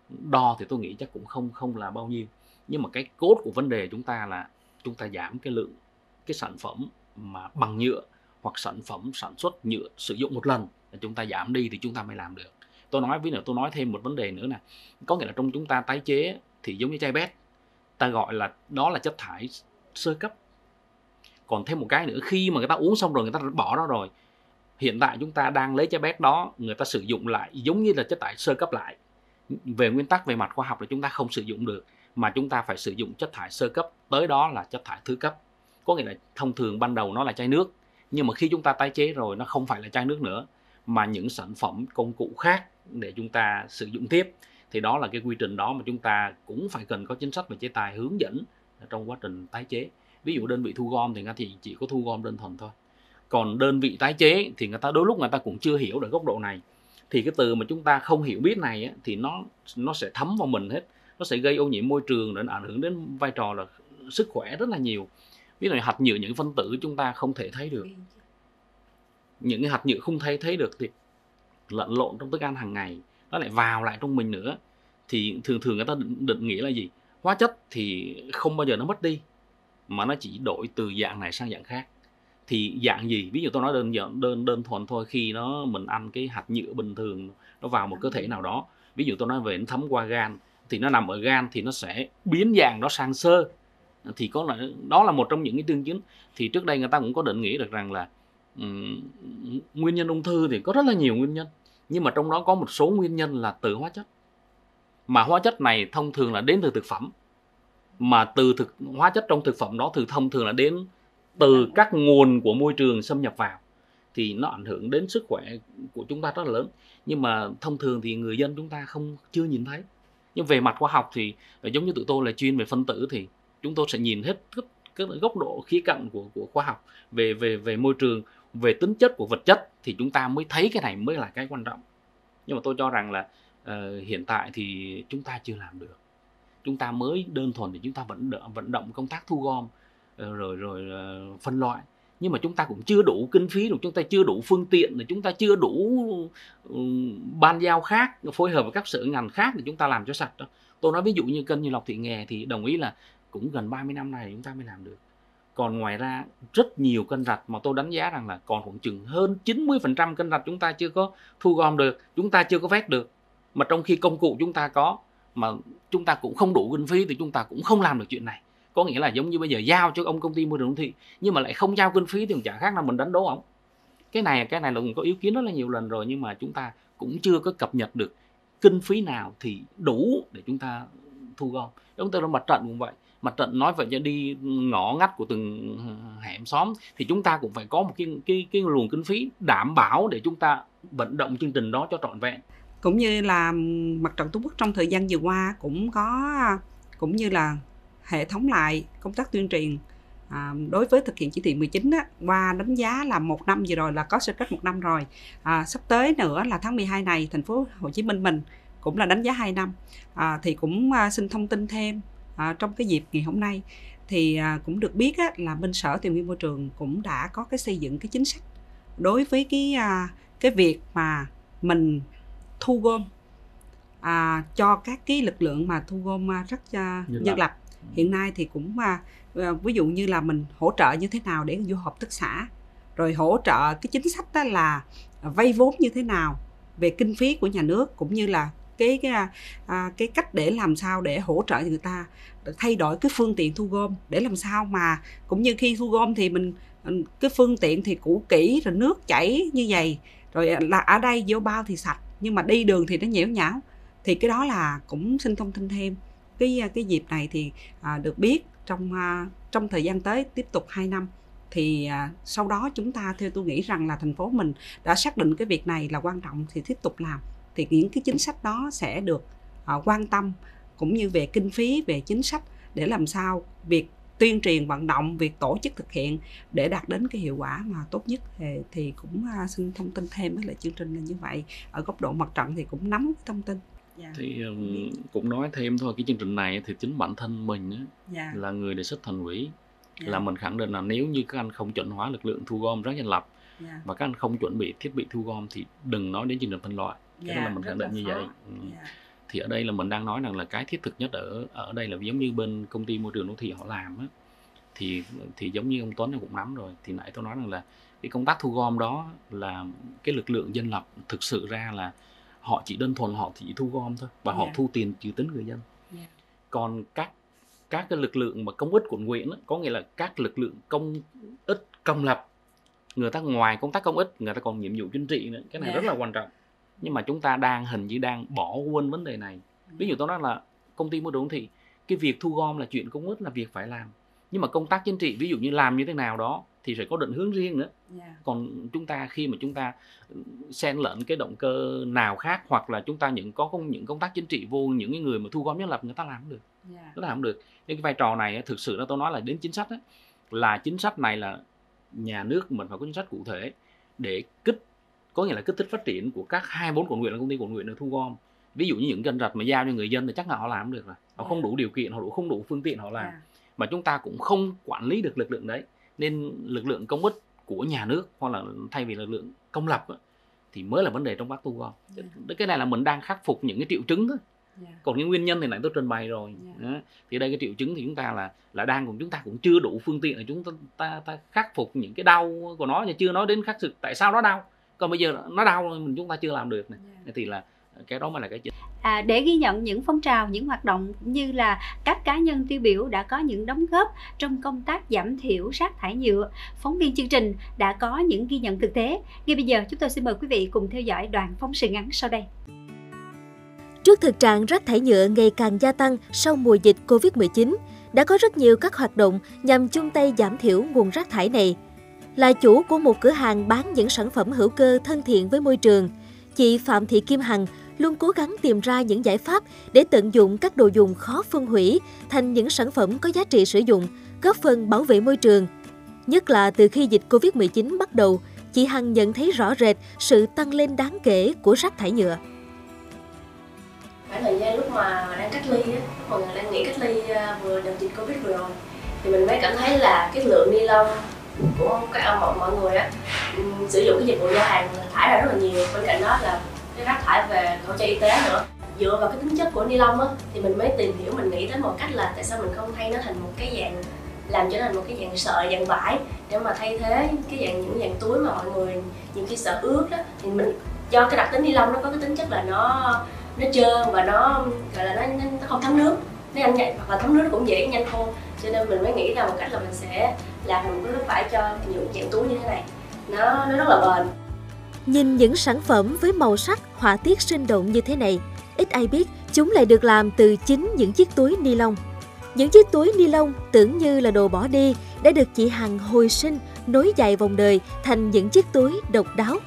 đo thì tôi nghĩ chắc cũng không không là bao nhiêu. Nhưng mà cái cốt của vấn đề chúng ta là chúng ta giảm cái lượng cái sản phẩm mà bằng nhựa hoặc sản phẩm sản xuất nhựa sử dụng một lần, chúng ta giảm đi thì chúng ta mới làm được. Tôi nói ví dụ tôi nói thêm một vấn đề nữa nè, có nghĩa là trong chúng ta tái chế thì giống như chai pét, ta gọi là đó là chất thải sơ cấp. Còn thêm một cái nữa, khi mà người ta uống xong rồi người ta bỏ nó rồi, hiện tại chúng ta đang lấy chai pét đó người ta sử dụng lại giống như là chất thải sơ cấp lại. Về nguyên tắc về mặt khoa học là chúng ta không sử dụng được, mà chúng ta phải sử dụng chất thải sơ cấp, tới đó là chất thải thứ cấp. Có nghĩa là thông thường ban đầu nó là chai nước, nhưng mà khi chúng ta tái chế rồi nó không phải là chai nước nữa, mà những sản phẩm công cụ khác để chúng ta sử dụng tiếp. Thì đó là cái quy trình đó mà chúng ta cũng phải cần có chính sách và chế tài hướng dẫn trong quá trình tái chế. Ví dụ đơn vị thu gom thì người ta thì chỉ có thu gom đơn thuần thôi. Còn đơn vị tái chế thì người ta đôi lúc người ta cũng chưa hiểu được góc độ này. Thì cái từ mà chúng ta không hiểu biết này á, thì nó nó sẽ thấm vào mình hết. Nó sẽ gây ô nhiễm môi trường, để ảnh hưởng đến vai trò là sức khỏe rất là nhiều. Ví dụ hạt nhựa, những phân tử chúng ta không thể thấy được. Những cái hạt nhựa không thấy thấy được thì lẫn lộn trong thức ăn hàng ngày, nó lại vào lại trong mình nữa. Thì thường thường người ta định, định nghĩa là gì? Hóa chất thì không bao giờ nó mất đi, mà nó chỉ đổi từ dạng này sang dạng khác. Thì dạng gì? Ví dụ tôi nói đơn giản đơn đơn thuần thôi, khi nó mình ăn cái hạt nhựa bình thường nó vào một cơ thể nào đó, ví dụ tôi nói về nó thấm qua gan thì nó nằm ở gan thì nó sẽ biến dạng nó sang xơ. Thì có là đó là một trong những cái tương chứng. Thì trước đây người ta cũng có định nghĩa được rằng là um, nguyên nhân ung thư thì có rất là nhiều nguyên nhân, nhưng mà trong đó có một số nguyên nhân là từ hóa chất. Mà hóa chất này thông thường là đến từ thực phẩm, mà từ thực hóa chất trong thực phẩm đó thường thông thường là đến từ các nguồn của môi trường xâm nhập vào, thì nó ảnh hưởng đến sức khỏe của chúng ta rất là lớn. Nhưng mà thông thường thì người dân chúng ta không chưa nhìn thấy. Nhưng về mặt khoa học thì giống như tụi tôi là chuyên về phân tử, thì chúng tôi sẽ nhìn hết các, các góc độ khía cạnh của, của khoa học về, về, về môi trường, về tính chất của vật chất, thì chúng ta mới thấy cái này mới là cái quan trọng. Nhưng mà tôi cho rằng là uh, hiện tại thì chúng ta chưa làm được. Chúng ta mới đơn thuần thì chúng ta vẫn vận động công tác thu gom uh, rồi rồi uh, phân loại. Nhưng nhưng mà chúng ta cũng chưa đủ kinh phí, chúng ta chưa đủ phương tiện, chúng ta chưa đủ um, ban giao khác phối hợp với các sở ngành khác để chúng ta làm cho sạch đó. Tôi nói ví dụ như kênh Như Lộc Thị Nghè thì đồng ý là cũng gần ba mươi năm nay chúng ta mới làm được. Còn ngoài ra rất nhiều kênh rạch mà tôi đánh giá rằng là còn khoảng chừng hơn chín mươi phần trăm kênh rạch chúng ta chưa có thu gom được, chúng ta chưa có vét được. Mà trong khi công cụ chúng ta có, mà chúng ta cũng không đủ kinh phí thì chúng ta cũng không làm được chuyện này. Có nghĩa là giống như bây giờ giao cho ông công ty môi trường đô thị nhưng mà lại không giao kinh phí thì chẳng khác nào mình đánh đố ông. Cái này cái này là có ý kiến rất là nhiều lần rồi, nhưng mà chúng ta cũng chưa có cập nhật được kinh phí nào thì đủ để chúng ta thu gom. Chúng ta là mặt trận cũng vậy. Mặt trận nói vậy cho đi ngõ ngách của từng hẻm xóm thì chúng ta cũng phải có một cái cái cái luồng kinh phí đảm bảo để chúng ta vận động chương trình đó cho trọn vẹn. Cũng như là Mặt trận Tổ quốc trong thời gian vừa qua cũng có cũng như là hệ thống lại công tác tuyên truyền à, đối với thực hiện chỉ thị mười chín á, qua đánh giá là một năm vừa rồi là có sơ kết một năm rồi, à, sắp tới nữa là tháng mười hai này thành phố Hồ Chí Minh mình cũng là đánh giá hai năm, à, thì cũng à, xin thông tin thêm à, trong cái dịp ngày hôm nay thì à, cũng được biết á, là bên Sở Tài nguyên Môi trường cũng đã có cái xây dựng cái chính sách đối với cái à, cái việc mà mình thu gom à, cho các cái lực lượng mà thu gom à, rác à, nhân lập. Hiện nay thì cũng à, ví dụ như là mình hỗ trợ như thế nào để vô hợp tác xã, rồi hỗ trợ cái chính sách đó là vay vốn như thế nào về kinh phí của nhà nước, cũng như là cái cái, à, cái cách để làm sao để hỗ trợ người ta thay đổi cái phương tiện thu gom, để làm sao mà cũng như khi thu gom thì mình cái phương tiện thì cũ kỹ rồi nước chảy như vậy, rồi là ở đây vô bao thì sạch nhưng mà đi đường thì nó nhễu nhão, thì cái đó là cũng xin thông tin thêm. Cái cái dịp này thì à, được biết trong à, trong thời gian tới tiếp tục hai năm thì à, sau đó chúng ta theo tôi nghĩ rằng là thành phố mình đã xác định cái việc này là quan trọng thì tiếp tục làm, thì những cái chính sách đó sẽ được à, quan tâm, cũng như về kinh phí, về chính sách để làm sao việc tuyên truyền vận động, việc tổ chức thực hiện để đạt đến cái hiệu quả mà tốt nhất. Thì, thì cũng à, xin thông tin thêm với lại chương trình là như vậy. Ở góc độ mặt trận thì cũng nắm thông tin. Yeah. Thì um, cũng nói thêm thôi, cái chương trình này thì chính bản thân mình á, yeah. là người đề xuất thành ủy, yeah. là mình khẳng định là nếu như các anh không chuẩn hóa lực lượng thu gom rác nhân lập, yeah. và các anh không chuẩn bị thiết bị thu gom thì đừng nói đến chương trình phân loại. Cái yeah, đó là mình khẳng định như vậy. Yeah. Thì ở đây là mình đang nói rằng là cái thiết thực nhất ở ở đây là giống như bên công ty môi trường đô thị họ làm á, thì thì giống như ông Tuấn cũng nắm rồi. Thì nãy tôi nói rằng là cái công tác thu gom đó là cái lực lượng dân lập thực sự ra là họ chỉ đơn thuần họ chỉ thu gom thôi và yeah. họ thu tiền trừ tính người dân. Yeah. Còn các các cái lực lượng mà công ích quận huyện đó, có nghĩa là các lực lượng công ích công lập, người ta ngoài công tác công ích người ta còn nhiệm vụ chính trị nữa, cái này yeah. rất là quan trọng. Nhưng mà chúng ta đang hình như đang bỏ quên vấn đề này. Ví dụ tôi nói là công ty môi trường đô thị, cái việc thu gom là chuyện công ích, là việc phải làm, nhưng mà công tác chính trị ví dụ như làm như thế nào đó thì phải có định hướng riêng nữa. Yeah. Còn chúng ta khi mà chúng ta xen lẫn cái động cơ nào khác, hoặc là chúng ta những có những công tác chính trị vô những cái người mà thu gom nhân lập, người ta làm không được. Yeah. Nó làm không được. Nên cái vai trò này thực sự là tôi nói là đến chính sách ấy, là chính sách này là nhà nước mình phải có chính sách cụ thể để kích, có nghĩa là kích thích phát triển của các hai mươi bốn quận huyện là công ty quận huyện được thu gom. Ví dụ như những kênh rạch mà giao cho người dân thì chắc là họ làm không được rồi. Họ yeah. không đủ điều kiện, họ đủ không đủ phương tiện họ làm. Yeah. Mà chúng ta cũng không quản lý được lực lượng đấy. Nên lực lượng công ích của nhà nước hoặc là thay vì lực lượng công lập đó, thì mới là vấn đề trong bác thu gom. Yeah. Cái này là mình đang khắc phục những cái triệu chứng thôi. Yeah. Còn những nguyên nhân thì nãy tôi trình bày rồi. Yeah. Thì đây cái triệu chứng thì chúng ta là là đang cùng chúng ta cũng chưa đủ phương tiện để chúng ta, ta, ta khắc phục những cái đau của nó, chưa nói đến khắc phục tại sao nó đau. Còn bây giờ nó đau mình chúng ta chưa làm được này. Yeah. Thì là cái đó mới là cái chính. À, để ghi nhận những phong trào, những hoạt động cũng như là các cá nhân tiêu biểu đã có những đóng góp trong công tác giảm thiểu rác thải nhựa, phóng viên chương trình đã có những ghi nhận thực tế. Ngay bây giờ chúng tôi xin mời quý vị cùng theo dõi đoạn phóng sự ngắn sau đây. Trước thực trạng rác thải nhựa ngày càng gia tăng sau mùa dịch Covid mười chín, đã có rất nhiều các hoạt động nhằm chung tay giảm thiểu nguồn rác thải này. Là chủ của một cửa hàng bán những sản phẩm hữu cơ thân thiện với môi trường, chị Phạm Thị Kim Hằng luôn cố gắng tìm ra những giải pháp để tận dụng các đồ dùng khó phân hủy thành những sản phẩm có giá trị sử dụng, góp phần bảo vệ môi trường. Nhất là từ khi dịch Covid mười chín bắt đầu, chị Hằng nhận thấy rõ rệt sự tăng lên đáng kể của rác thải nhựa. Khoảng thời gian lúc mà đang cách ly, mọi người đang nghỉ cách ly vừa đợt dịch Covid vừa rồi, thì mình mới cảm thấy là cái lượng ni lông của các mọi mọi người á, um, sử dụng cái dịch vụ giao hàng thải ra rất là nhiều. Bên cạnh đó là cái rác thải về khẩu trang y tế nữa. Dựa vào cái tính chất của ni lông á thì mình mới tìm hiểu, mình nghĩ đến một cách là tại sao mình không thay nó thành một cái dạng, làm cho nó thành một cái dạng sợi, dạng vải để mà thay thế cái dạng những dạng túi mà mọi người nhiều khi sợ ướt đó. Thì mình do cái đặc tính ni lông nó có cái tính chất là nó nó trơn và nó gọi là nó, nó không thấm nước, nó nhanh nhạy, hoặc là thấm nước nó cũng dễ nhanh khô, cho nên mình mới nghĩ ra một cách là mình sẽ làm một cái lớp vải cho những dạng túi như thế này, nó nó rất là bền. Nhìn những sản phẩm với màu sắc, họa tiết sinh động như thế này, ít ai biết chúng lại được làm từ chính những chiếc túi ni lông. Những chiếc túi ni lông tưởng như là đồ bỏ đi đã được chị Hằng hồi sinh, nối dài vòng đời thành những chiếc túi độc đáo.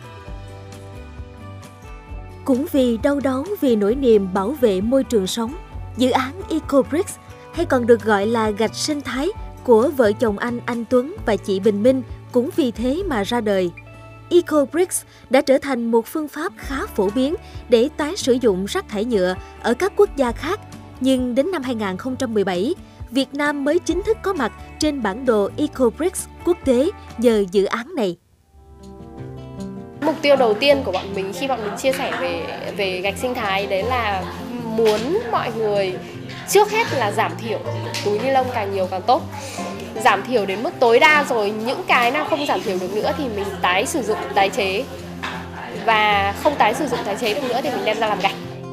Cũng vì đau đáu vì nỗi niềm bảo vệ môi trường sống, dự án EcoBricks, hay còn được gọi là gạch sinh thái, của vợ chồng anh Anh Tuấn và chị Bình Minh cũng vì thế mà ra đời. EcoBricks đã trở thành một phương pháp khá phổ biến để tái sử dụng rác thải nhựa ở các quốc gia khác, nhưng đến năm hai nghìn không trăm mười bảy, Việt Nam mới chính thức có mặt trên bản đồ EcoBricks quốc tế nhờ dự án này. Mục tiêu đầu tiên của bọn mình khi bọn mình chia sẻ về về gạch sinh thái đấy là muốn mọi người trước hết là giảm thiểu túi ni lông càng nhiều càng tốt. Giảm thiểu đến mức tối đa rồi, những cái nào không giảm thiểu được nữa thì mình tái sử dụng, tái chế. Và không tái sử dụng, tái chế được nữa thì mình đem ra làm gạch.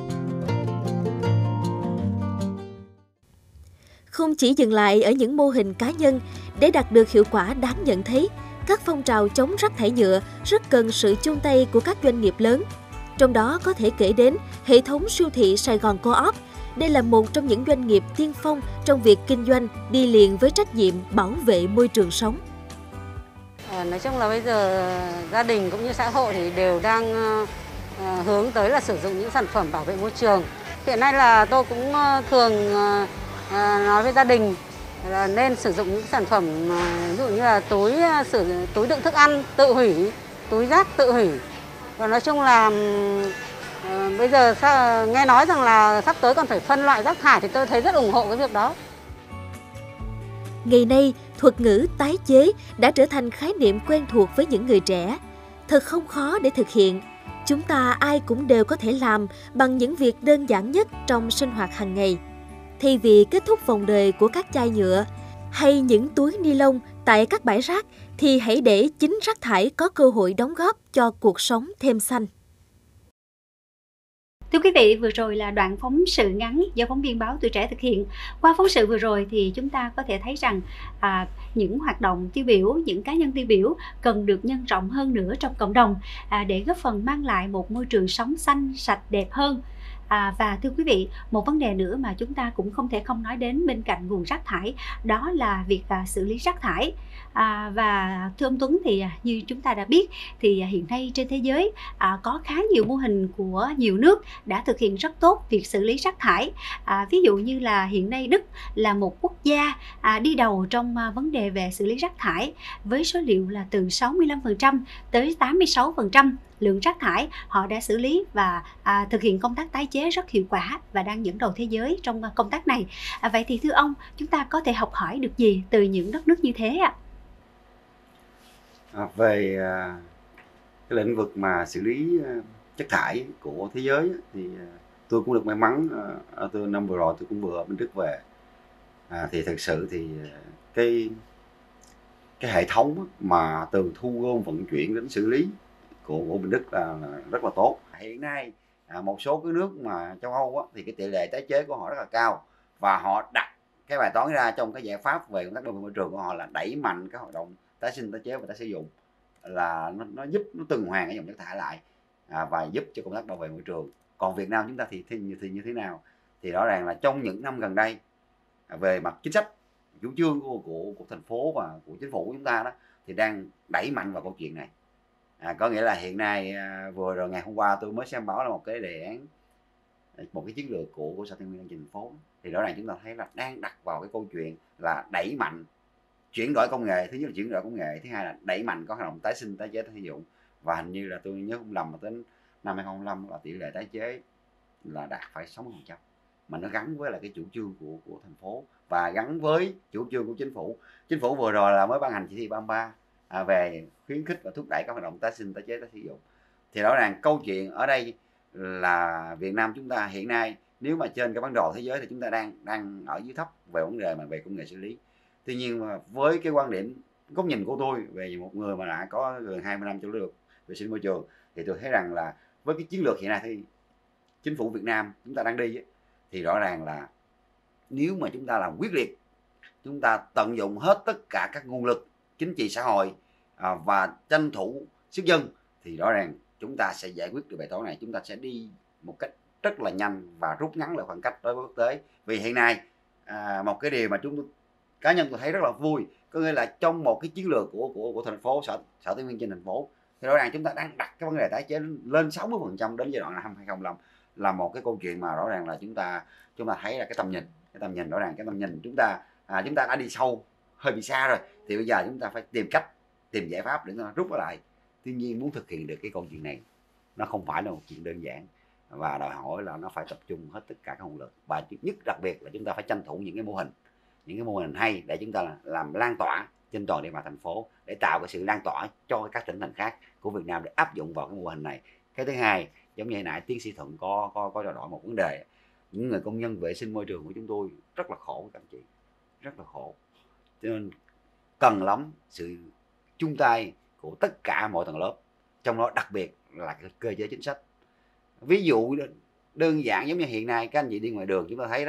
Không chỉ dừng lại ở những mô hình cá nhân, để đạt được hiệu quả đáng nhận thấy, các phong trào chống rác thải nhựa rất cần sự chung tay của các doanh nghiệp lớn. Trong đó có thể kể đến hệ thống siêu thị Sài Gòn Co-op. Đây là một trong những doanh nghiệp tiên phong trong việc kinh doanh đi liền với trách nhiệm bảo vệ môi trường sống. À, nói chung là bây giờ gia đình cũng như xã hội thì đều đang à, hướng tới là sử dụng những sản phẩm bảo vệ môi trường. Hiện nay là tôi cũng thường à, nói với gia đình là nên sử dụng những sản phẩm à, ví dụ như là túi sử túi đựng thức ăn tự hủy, túi rác tự hủy. Và nói chung là à, bây giờ sao, nghe nói rằng là sắp tới còn phải phân loại rác thải thì tôi thấy rất ủng hộ cái việc đó. Ngày nay, thuật ngữ tái chế đã trở thành khái niệm quen thuộc với những người trẻ. Thật không khó để thực hiện. Chúng ta ai cũng đều có thể làm bằng những việc đơn giản nhất trong sinh hoạt hàng ngày. Thay vì kết thúc vòng đời của các chai nhựa hay những túi ni lông tại các bãi rác, thì hãy để chính rác thải có cơ hội đóng góp cho cuộc sống thêm xanh. Thưa quý vị, vừa rồi là đoạn phóng sự ngắn do phóng viên Báo Tuổi Trẻ thực hiện. Qua phóng sự vừa rồi thì chúng ta có thể thấy rằng à, những hoạt động tiêu biểu, những cá nhân tiêu biểu cần được nhân rộng hơn nữa trong cộng đồng à, để góp phần mang lại một môi trường sống xanh, sạch, đẹp hơn. À, và thưa quý vị, một vấn đề nữa mà chúng ta cũng không thể không nói đến bên cạnh nguồn rác thải, đó là việc à, xử lý rác thải. À, và thưa ông Tuấn, thì như chúng ta đã biết thì hiện nay trên thế giới à, có khá nhiều mô hình của nhiều nước đã thực hiện rất tốt việc xử lý rác thải. À, ví dụ như là hiện nay Đức là một quốc gia à, đi đầu trong à, vấn đề về xử lý rác thải, với số liệu là từ sáu mươi lăm phần trăm tới tám mươi sáu phần trăm lượng rác thải họ đã xử lý và à, thực hiện công tác tái chế rất hiệu quả và đang dẫn đầu thế giới trong công tác này. À, vậy thì thưa ông, chúng ta có thể học hỏi được gì từ những đất nước như thế ạ? À, về à, cái lĩnh vực mà xử lý à, chất thải của thế giới thì à, tôi cũng được may mắn à, từ năm vừa rồi tôi cũng vừa ở bên Đức về. À, thì thực sự thì cái cái hệ thống mà từ thu gom vận chuyển đến xử lý của, của bên Đức là, là rất là tốt. Hiện nay à, một số cái nước mà châu Âu á, thì cái tỷ lệ tái chế của họ rất là cao, và họ đặt cái bài toán ra trong cái giải pháp về công tác bảo vệ môi trường của họ là đẩy mạnh các hoạt động tái sinh, tái chế và tái sử dụng, là nó, nó giúp nó tuần hoàn cái dòng chất thải lại à, và giúp cho công tác bảo vệ môi trường. Còn Việt Nam chúng ta thì, thì, thì như thế nào? Thì rõ ràng là trong những năm gần đây à, về mặt chính sách, chủ trương của, của, của thành phố và của chính phủ của chúng ta đó thì đang đẩy mạnh vào câu chuyện này. À, có nghĩa là hiện nay à, vừa rồi ngày hôm qua tôi mới xem báo là một cái đề án, một cái chiến lược của của Sở Tài nguyên Môi trường thành phố, thì rõ ràng chúng ta thấy là đang đặt vào cái câu chuyện là đẩy mạnh chuyển đổi công nghệ. Thứ nhất là chuyển đổi công nghệ, thứ hai là đẩy mạnh các hoạt động tái sinh, tái chế, tái sử dụng, và hình như là tôi nhớ không lầm mà đến năm hai không không năm là tỷ lệ tái chế là đạt phải sáu mươi phần trăm, mà nó gắn với là cái chủ trương của của thành phố và gắn với chủ trương của chính phủ. Chính phủ vừa rồi là mới ban hành chỉ thị ba mươi ba à, về khuyến khích và thúc đẩy các hoạt động tái sinh, tái chế, tái sử dụng. Thì rõ ràng câu chuyện ở đây là Việt Nam chúng ta hiện nay nếu mà trên cái bản đồ thế giới thì chúng ta đang đang ở dưới thấp về vấn đề mà về công nghệ xử lý. Tuy nhiên mà với cái quan điểm góc nhìn của tôi về một người mà đã có gần hai mươi năm trong lĩnh vực vệ sinh môi trường, thì tôi thấy rằng là với cái chiến lược hiện nay thì chính phủ Việt Nam chúng ta đang đi ấy, thì rõ ràng là nếu mà chúng ta làm quyết liệt, chúng ta tận dụng hết tất cả các nguồn lực chính trị xã hội à, và tranh thủ sức dân, thì rõ ràng chúng ta sẽ giải quyết được bài toán này. Chúng ta sẽ đi một cách rất là nhanh và rút ngắn lại khoảng cách đối với quốc tế. Vì hiện nay à, một cái điều mà chúng tôi, cá nhân tôi thấy rất là vui, có nghĩa là trong một cái chiến lược của của của thành phố, sở sở tài nguyên trên thành phố, thì rõ ràng chúng ta đang đặt cái vấn đề tái chế lên sáu mươi phần trăm đến giai đoạn năm hai không không năm, là một cái câu chuyện mà rõ ràng là chúng ta chúng ta thấy là cái tầm nhìn cái tầm nhìn rõ ràng cái tầm nhìn chúng ta à, chúng ta đã đi sâu hơi bị xa rồi, thì bây giờ chúng ta phải tìm cách tìm giải pháp để nó rút nó lại. Tuy nhiên muốn thực hiện được cái câu chuyện này nó không phải là một chuyện đơn giản, và đòi hỏi là nó phải tập trung hết tất cả các nguồn lực, và nhất đặc biệt là chúng ta phải tranh thủ những cái mô hình những cái mô hình hay để chúng ta làm lan tỏa trên toàn địa bàn thành phố, để tạo cái sự lan tỏa cho các tỉnh thành khác của Việt Nam để áp dụng vào cái mô hình này. Cái thứ hai, giống như hồi nãy tiến sĩ Thuận có có có trao đổi một vấn đề, những người công nhân vệ sinh môi trường của chúng tôi rất là khổ các anh chị, rất là khổ, cho nên cần lắm sự chung tay của tất cả mọi tầng lớp, trong đó đặc biệt là cái cơ chế chính sách. Ví dụ đơn giản giống như hiện nay các anh chị đi ngoài đường chúng ta thấy đó,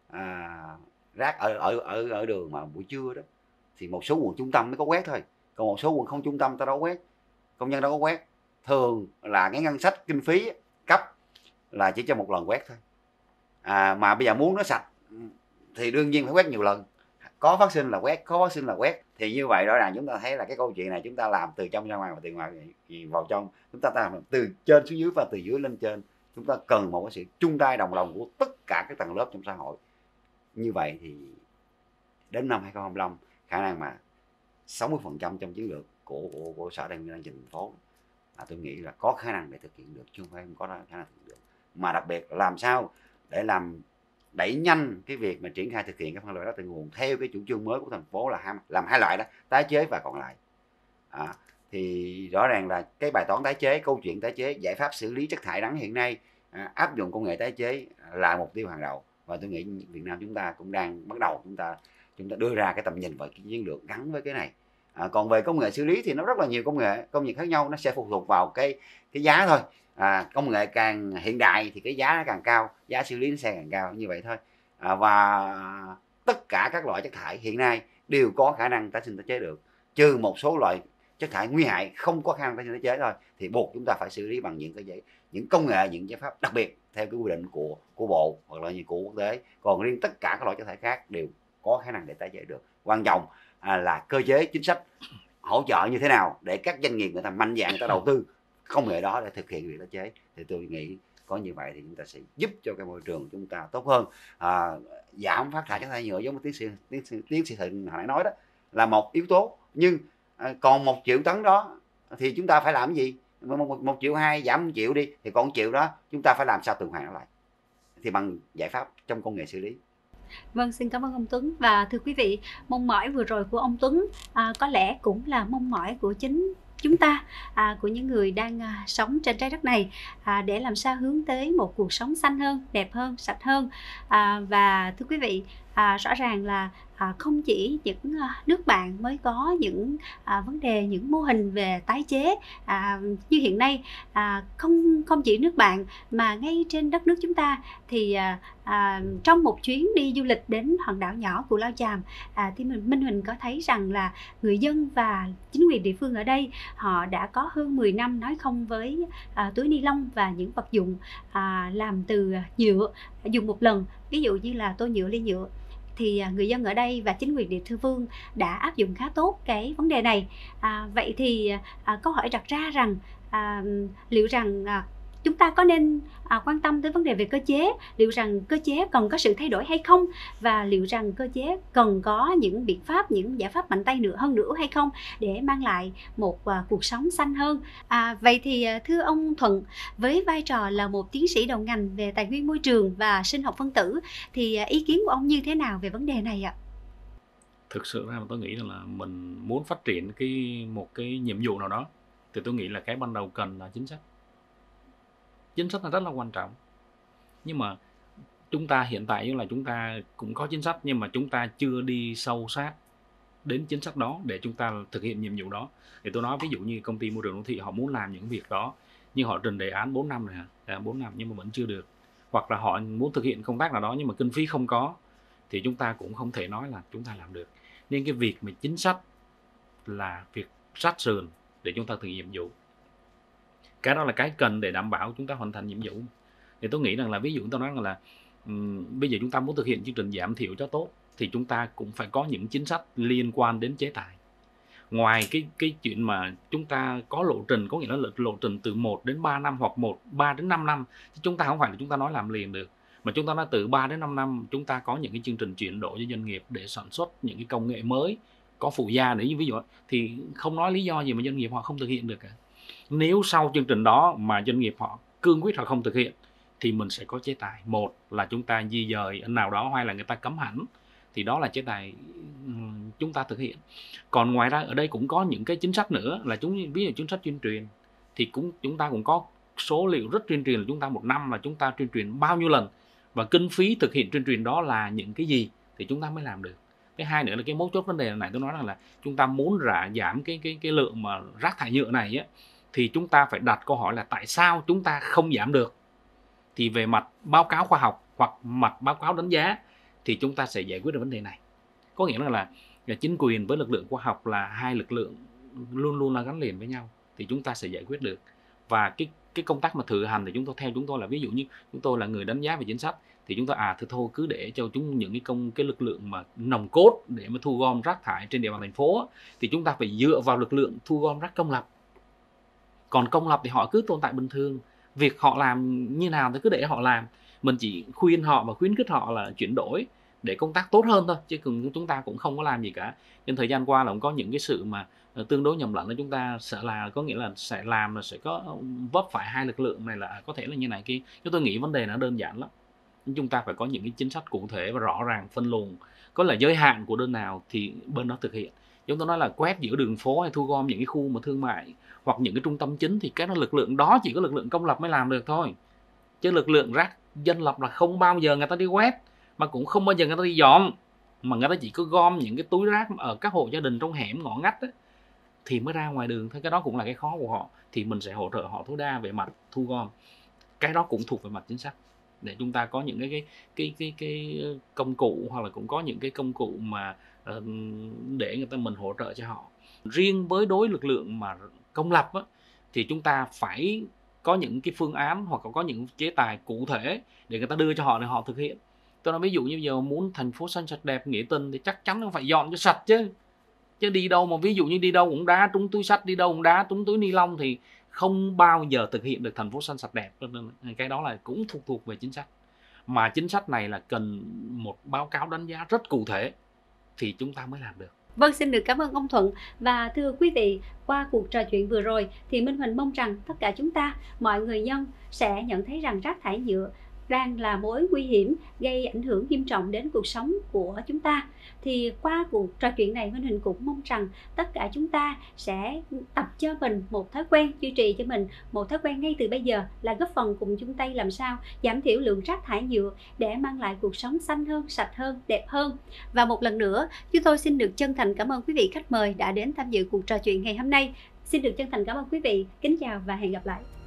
à, rác ở ở ở ở đường mà buổi trưa đó thì một số quận trung tâm mới có quét thôi, còn một số quận không trung tâm ta đâu có quét, công nhân đâu có quét. Thường là cái ngân sách kinh phí cấp là chỉ cho một lần quét thôi, à, mà bây giờ muốn nó sạch thì đương nhiên phải quét nhiều lần, có phát sinh là quét, có phát sinh là quét. Thì như vậy rõ ràng chúng ta thấy là cái câu chuyện này chúng ta làm từ trong ra ngoài và từ ngoài vào trong, chúng ta làm từ trên xuống dưới và từ dưới lên trên. Chúng ta cần một cái sự chung tay đồng lòng của tất cả các tầng lớp trong xã hội. Như vậy thì đến năm hai không hai lăm khả năng mà sáu mươi phần trăm trong chiến lược của của, của sở tài nguyên đang trình thành phố là tôi nghĩ là có khả năng để thực hiện được, chứ không phải không có khả năng thực hiện được. Mà đặc biệt làm sao để làm đẩy nhanh cái việc mà triển khai thực hiện các phân loại rác từ nguồn theo cái chủ trương mới của thành phố là hai, làm hai loại đó, tái chế và còn lại. À, thì rõ ràng là cái bài toán tái chế, câu chuyện tái chế, giải pháp xử lý chất thải rắn hiện nay à, áp dụng công nghệ tái chế là mục tiêu hàng đầu, và tôi nghĩ Việt Nam chúng ta cũng đang bắt đầu chúng ta chúng ta đưa ra cái tầm nhìn và cái chiến lược gắn với cái này. À, còn về công nghệ xử lý thì nó rất là nhiều công nghệ công nghệ khác nhau, nó sẽ phụ thuộc vào cái cái giá thôi. À, công nghệ càng hiện đại thì cái giá nó càng cao, giá xử lý nó sẽ càng cao, như vậy thôi. À, và tất cả các loại chất thải hiện nay đều có khả năng tái sinh tái chế được, trừ một số loại chất thải nguy hại không có khả năng tái sinh tái chế thôi, thì buộc chúng ta phải xử lý bằng những cái giấy, những công nghệ, những giải pháp đặc biệt theo cái quy định của của bộ hoặc là như của quốc tế. Còn riêng tất cả các loại chất thải khác đều có khả năng để tái chế được. Quan trọng à, là cơ chế chính sách hỗ trợ như thế nào để các doanh nghiệp người ta mạnh dạn người ta đầu tư công nghệ đó để thực hiện việc tái chế. Thì tôi nghĩ có như vậy thì chúng ta sẽ giúp cho cái môi trường chúng ta tốt hơn, à, giảm phát thải chất thải nhựa giống như tiến sĩ tiến sĩ tiến sĩ Thịnh hồi nãy nói đó là một yếu tố. Nhưng à, còn một triệu tấn đó thì chúng ta phải làm cái gì? Một, một, một triệu hai giảm một triệu đi, thì còn một triệu đó chúng ta phải làm sao tuần hoàn nó lại, thì bằng giải pháp trong công nghệ xử lý. Vâng, xin cảm ơn ông Tuấn. Và thưa quý vị, mong mỏi vừa rồi của ông Tuấn à, có lẽ cũng là mong mỏi của chính chúng ta, à, của những người đang à, sống trên trái đất này, à, để làm sao hướng tới một cuộc sống xanh hơn, đẹp hơn, sạch hơn. À, và thưa quý vị, à, rõ ràng là à, không chỉ những à, nước bạn mới có những à, vấn đề, những mô hình về tái chế à, như hiện nay, à, không không chỉ nước bạn mà ngay trên đất nước chúng ta thì à, à, trong một chuyến đi du lịch đến hòn đảo nhỏ Cù Lao Chàm, à, thì mình Minh Huỳnh có thấy rằng là người dân và chính quyền địa phương ở đây họ đã có hơn mười năm nói không với à, túi ni lông và những vật dụng à, làm từ nhựa dùng một lần, ví dụ như là tô nhựa, ly nhựa. Thì người dân ở đây và chính quyền địa phương đã áp dụng khá tốt cái vấn đề này. À, vậy thì à, câu hỏi đặt ra rằng à, liệu rằng à, chúng ta có nên à, quan tâm tới vấn đề về cơ chế, liệu rằng cơ chế cần có sự thay đổi hay không, và liệu rằng cơ chế cần có những biện pháp, những giải pháp mạnh tay nữa hơn nữa hay không để mang lại một à, cuộc sống xanh hơn. À, vậy thì thưa ông Thuận, với vai trò là một tiến sĩ đầu ngành về tài nguyên môi trường và sinh học phân tử, thì ý kiến của ông như thế nào về vấn đề này ạ? Thực sự ra mà tôi nghĩ rằng là mình muốn phát triển cái một cái nhiệm vụ nào đó thì tôi nghĩ là cái ban đầu cần là chính sách. Chính sách là rất là quan trọng. Nhưng mà chúng ta hiện tại là chúng ta cũng có chính sách nhưng mà chúng ta chưa đi sâu sát đến chính sách đó để chúng ta thực hiện nhiệm vụ đó. Thì tôi nói ví dụ như công ty môi trường đô thị họ muốn làm những việc đó nhưng họ trình đề án bốn năm rồi hả? bốn năm nhưng mà vẫn chưa được. Hoặc là họ muốn thực hiện công tác nào đó nhưng mà kinh phí không có thì chúng ta cũng không thể nói là chúng ta làm được. Nên cái việc mà chính sách là việc sát sườn để chúng ta thực hiện nhiệm vụ. Cái đó là cái cần để đảm bảo chúng ta hoàn thành nhiệm vụ. Thì tôi nghĩ rằng là ví dụ tôi nói rằng là um, bây giờ chúng ta muốn thực hiện chương trình giảm thiểu cho tốt thì chúng ta cũng phải có những chính sách liên quan đến chế tài. Ngoài cái cái chuyện mà chúng ta có lộ trình, có nghĩa là lộ trình từ một đến ba năm hoặc một ba đến năm năm, thì chúng ta không phải là chúng ta nói làm liền được, mà chúng ta nói từ ba đến năm năm chúng ta có những cái chương trình chuyển đổi cho doanh nghiệp để sản xuất những cái công nghệ mới có phụ gia để như ví dụ thì không nói lý do gì mà doanh nghiệp họ không thực hiện được cả. Nếu sau chương trình đó mà doanh nghiệp họ cương quyết họ không thực hiện thì mình sẽ có chế tài. Một là chúng ta di dời ở nào đó, hay là người ta cấm hẳn, thì đó là chế tài chúng ta thực hiện. Còn ngoài ra ở đây cũng có những cái chính sách nữa là chúng ví dụ chính sách tuyên truyền thì cũng chúng ta cũng có số liệu rất tuyên truyền là chúng ta một năm là chúng ta tuyên truyền bao nhiêu lần và kinh phí thực hiện tuyên truyền đó là những cái gì thì chúng ta mới làm được. Cái hai nữa là cái mấu chốt vấn đề này tôi nói rằng là chúng ta muốn rã giảm cái cái cái lượng mà rác thải nhựa này á, thì chúng ta phải đặt câu hỏi là tại sao chúng ta không giảm được. Thì về mặt báo cáo khoa học hoặc mặt báo cáo đánh giá thì chúng ta sẽ giải quyết được vấn đề này. Có nghĩa là là chính quyền với lực lượng khoa học là hai lực lượng luôn luôn là gắn liền với nhau thì chúng ta sẽ giải quyết được. Và cái cái công tác mà thực hành thì chúng tôi theo chúng tôi là ví dụ như chúng tôi là người đánh giá về chính sách thì chúng tôi à thì thôi cứ để cho chúng những cái công cái lực lượng mà nòng cốt để mà thu gom rác thải trên địa bàn thành phố thì chúng ta phải dựa vào lực lượng thu gom rác công lập. Còn công lập thì họ cứ tồn tại bình thường, việc họ làm như nào thì cứ để họ làm, mình chỉ khuyên họ và khuyến khích họ là chuyển đổi để công tác tốt hơn thôi, chứ chúng ta cũng không có làm gì cả. Nên thời gian qua là cũng có những cái sự mà tương đối nhầm lẫn là chúng ta sợ là có nghĩa là sẽ làm là sẽ có vấp phải hai lực lượng này là có thể là như này kia. Chứ tôi nghĩ vấn đề nó đơn giản lắm. Chúng ta phải có những cái chính sách cụ thể và rõ ràng phân luồng, có là giới hạn của đơn nào thì bên đó thực hiện. Chúng tôi nói là quét giữa đường phố hay thu gom những cái khu mà thương mại hoặc những cái trung tâm chính thì cái đó lực lượng đó chỉ có lực lượng công lập mới làm được thôi. Chứ lực lượng rác dân lập là không bao giờ người ta đi quét, mà cũng không bao giờ người ta đi dọn, mà người ta chỉ có gom những cái túi rác ở các hộ gia đình trong hẻm ngõ ngách ấy, thì mới ra ngoài đường thôi. Cái đó cũng là cái khó của họ, thì mình sẽ hỗ trợ họ tối đa về mặt thu gom. Cái đó cũng thuộc về mặt chính sách để chúng ta có những cái cái cái cái, cái công cụ, hoặc là cũng có những cái công cụ mà uh, để người ta mình hỗ trợ cho họ. Riêng với đối lực lượng mà công lập á, thì chúng ta phải có những cái phương án hoặc có những chế tài cụ thể để người ta đưa cho họ để họ thực hiện. Tôi nói ví dụ như giờ muốn thành phố xanh sạch đẹp nghĩa tình thì chắc chắn phải dọn cho sạch chứ. Chứ đi đâu mà ví dụ như đi đâu cũng đá trúng túi sắt, đi đâu cũng đá trúng túi ni lông thì không bao giờ thực hiện được thành phố xanh sạch đẹp. Nên cái đó là cũng thuộc thuộc về chính sách. Mà chính sách này là cần một báo cáo đánh giá rất cụ thể thì chúng ta mới làm được. Vâng, xin được cảm ơn ông Thuận. Và thưa quý vị, qua cuộc trò chuyện vừa rồi thì Minh Huỳnh mong rằng tất cả chúng ta, mọi người dân sẽ nhận thấy rằng rác thải nhựa đang là mối nguy hiểm gây ảnh hưởng nghiêm trọng đến cuộc sống của chúng ta. Thì qua cuộc trò chuyện này, Minh Huỳnh cũng mong rằng tất cả chúng ta sẽ tập cho mình một thói quen, duy trì cho mình một thói quen ngay từ bây giờ là góp phần cùng chung tay làm sao giảm thiểu lượng rác thải nhựa để mang lại cuộc sống xanh hơn, sạch hơn, đẹp hơn. Và một lần nữa, chúng tôi xin được chân thành cảm ơn quý vị khách mời đã đến tham dự cuộc trò chuyện ngày hôm nay. Xin được chân thành cảm ơn quý vị. Kính chào và hẹn gặp lại.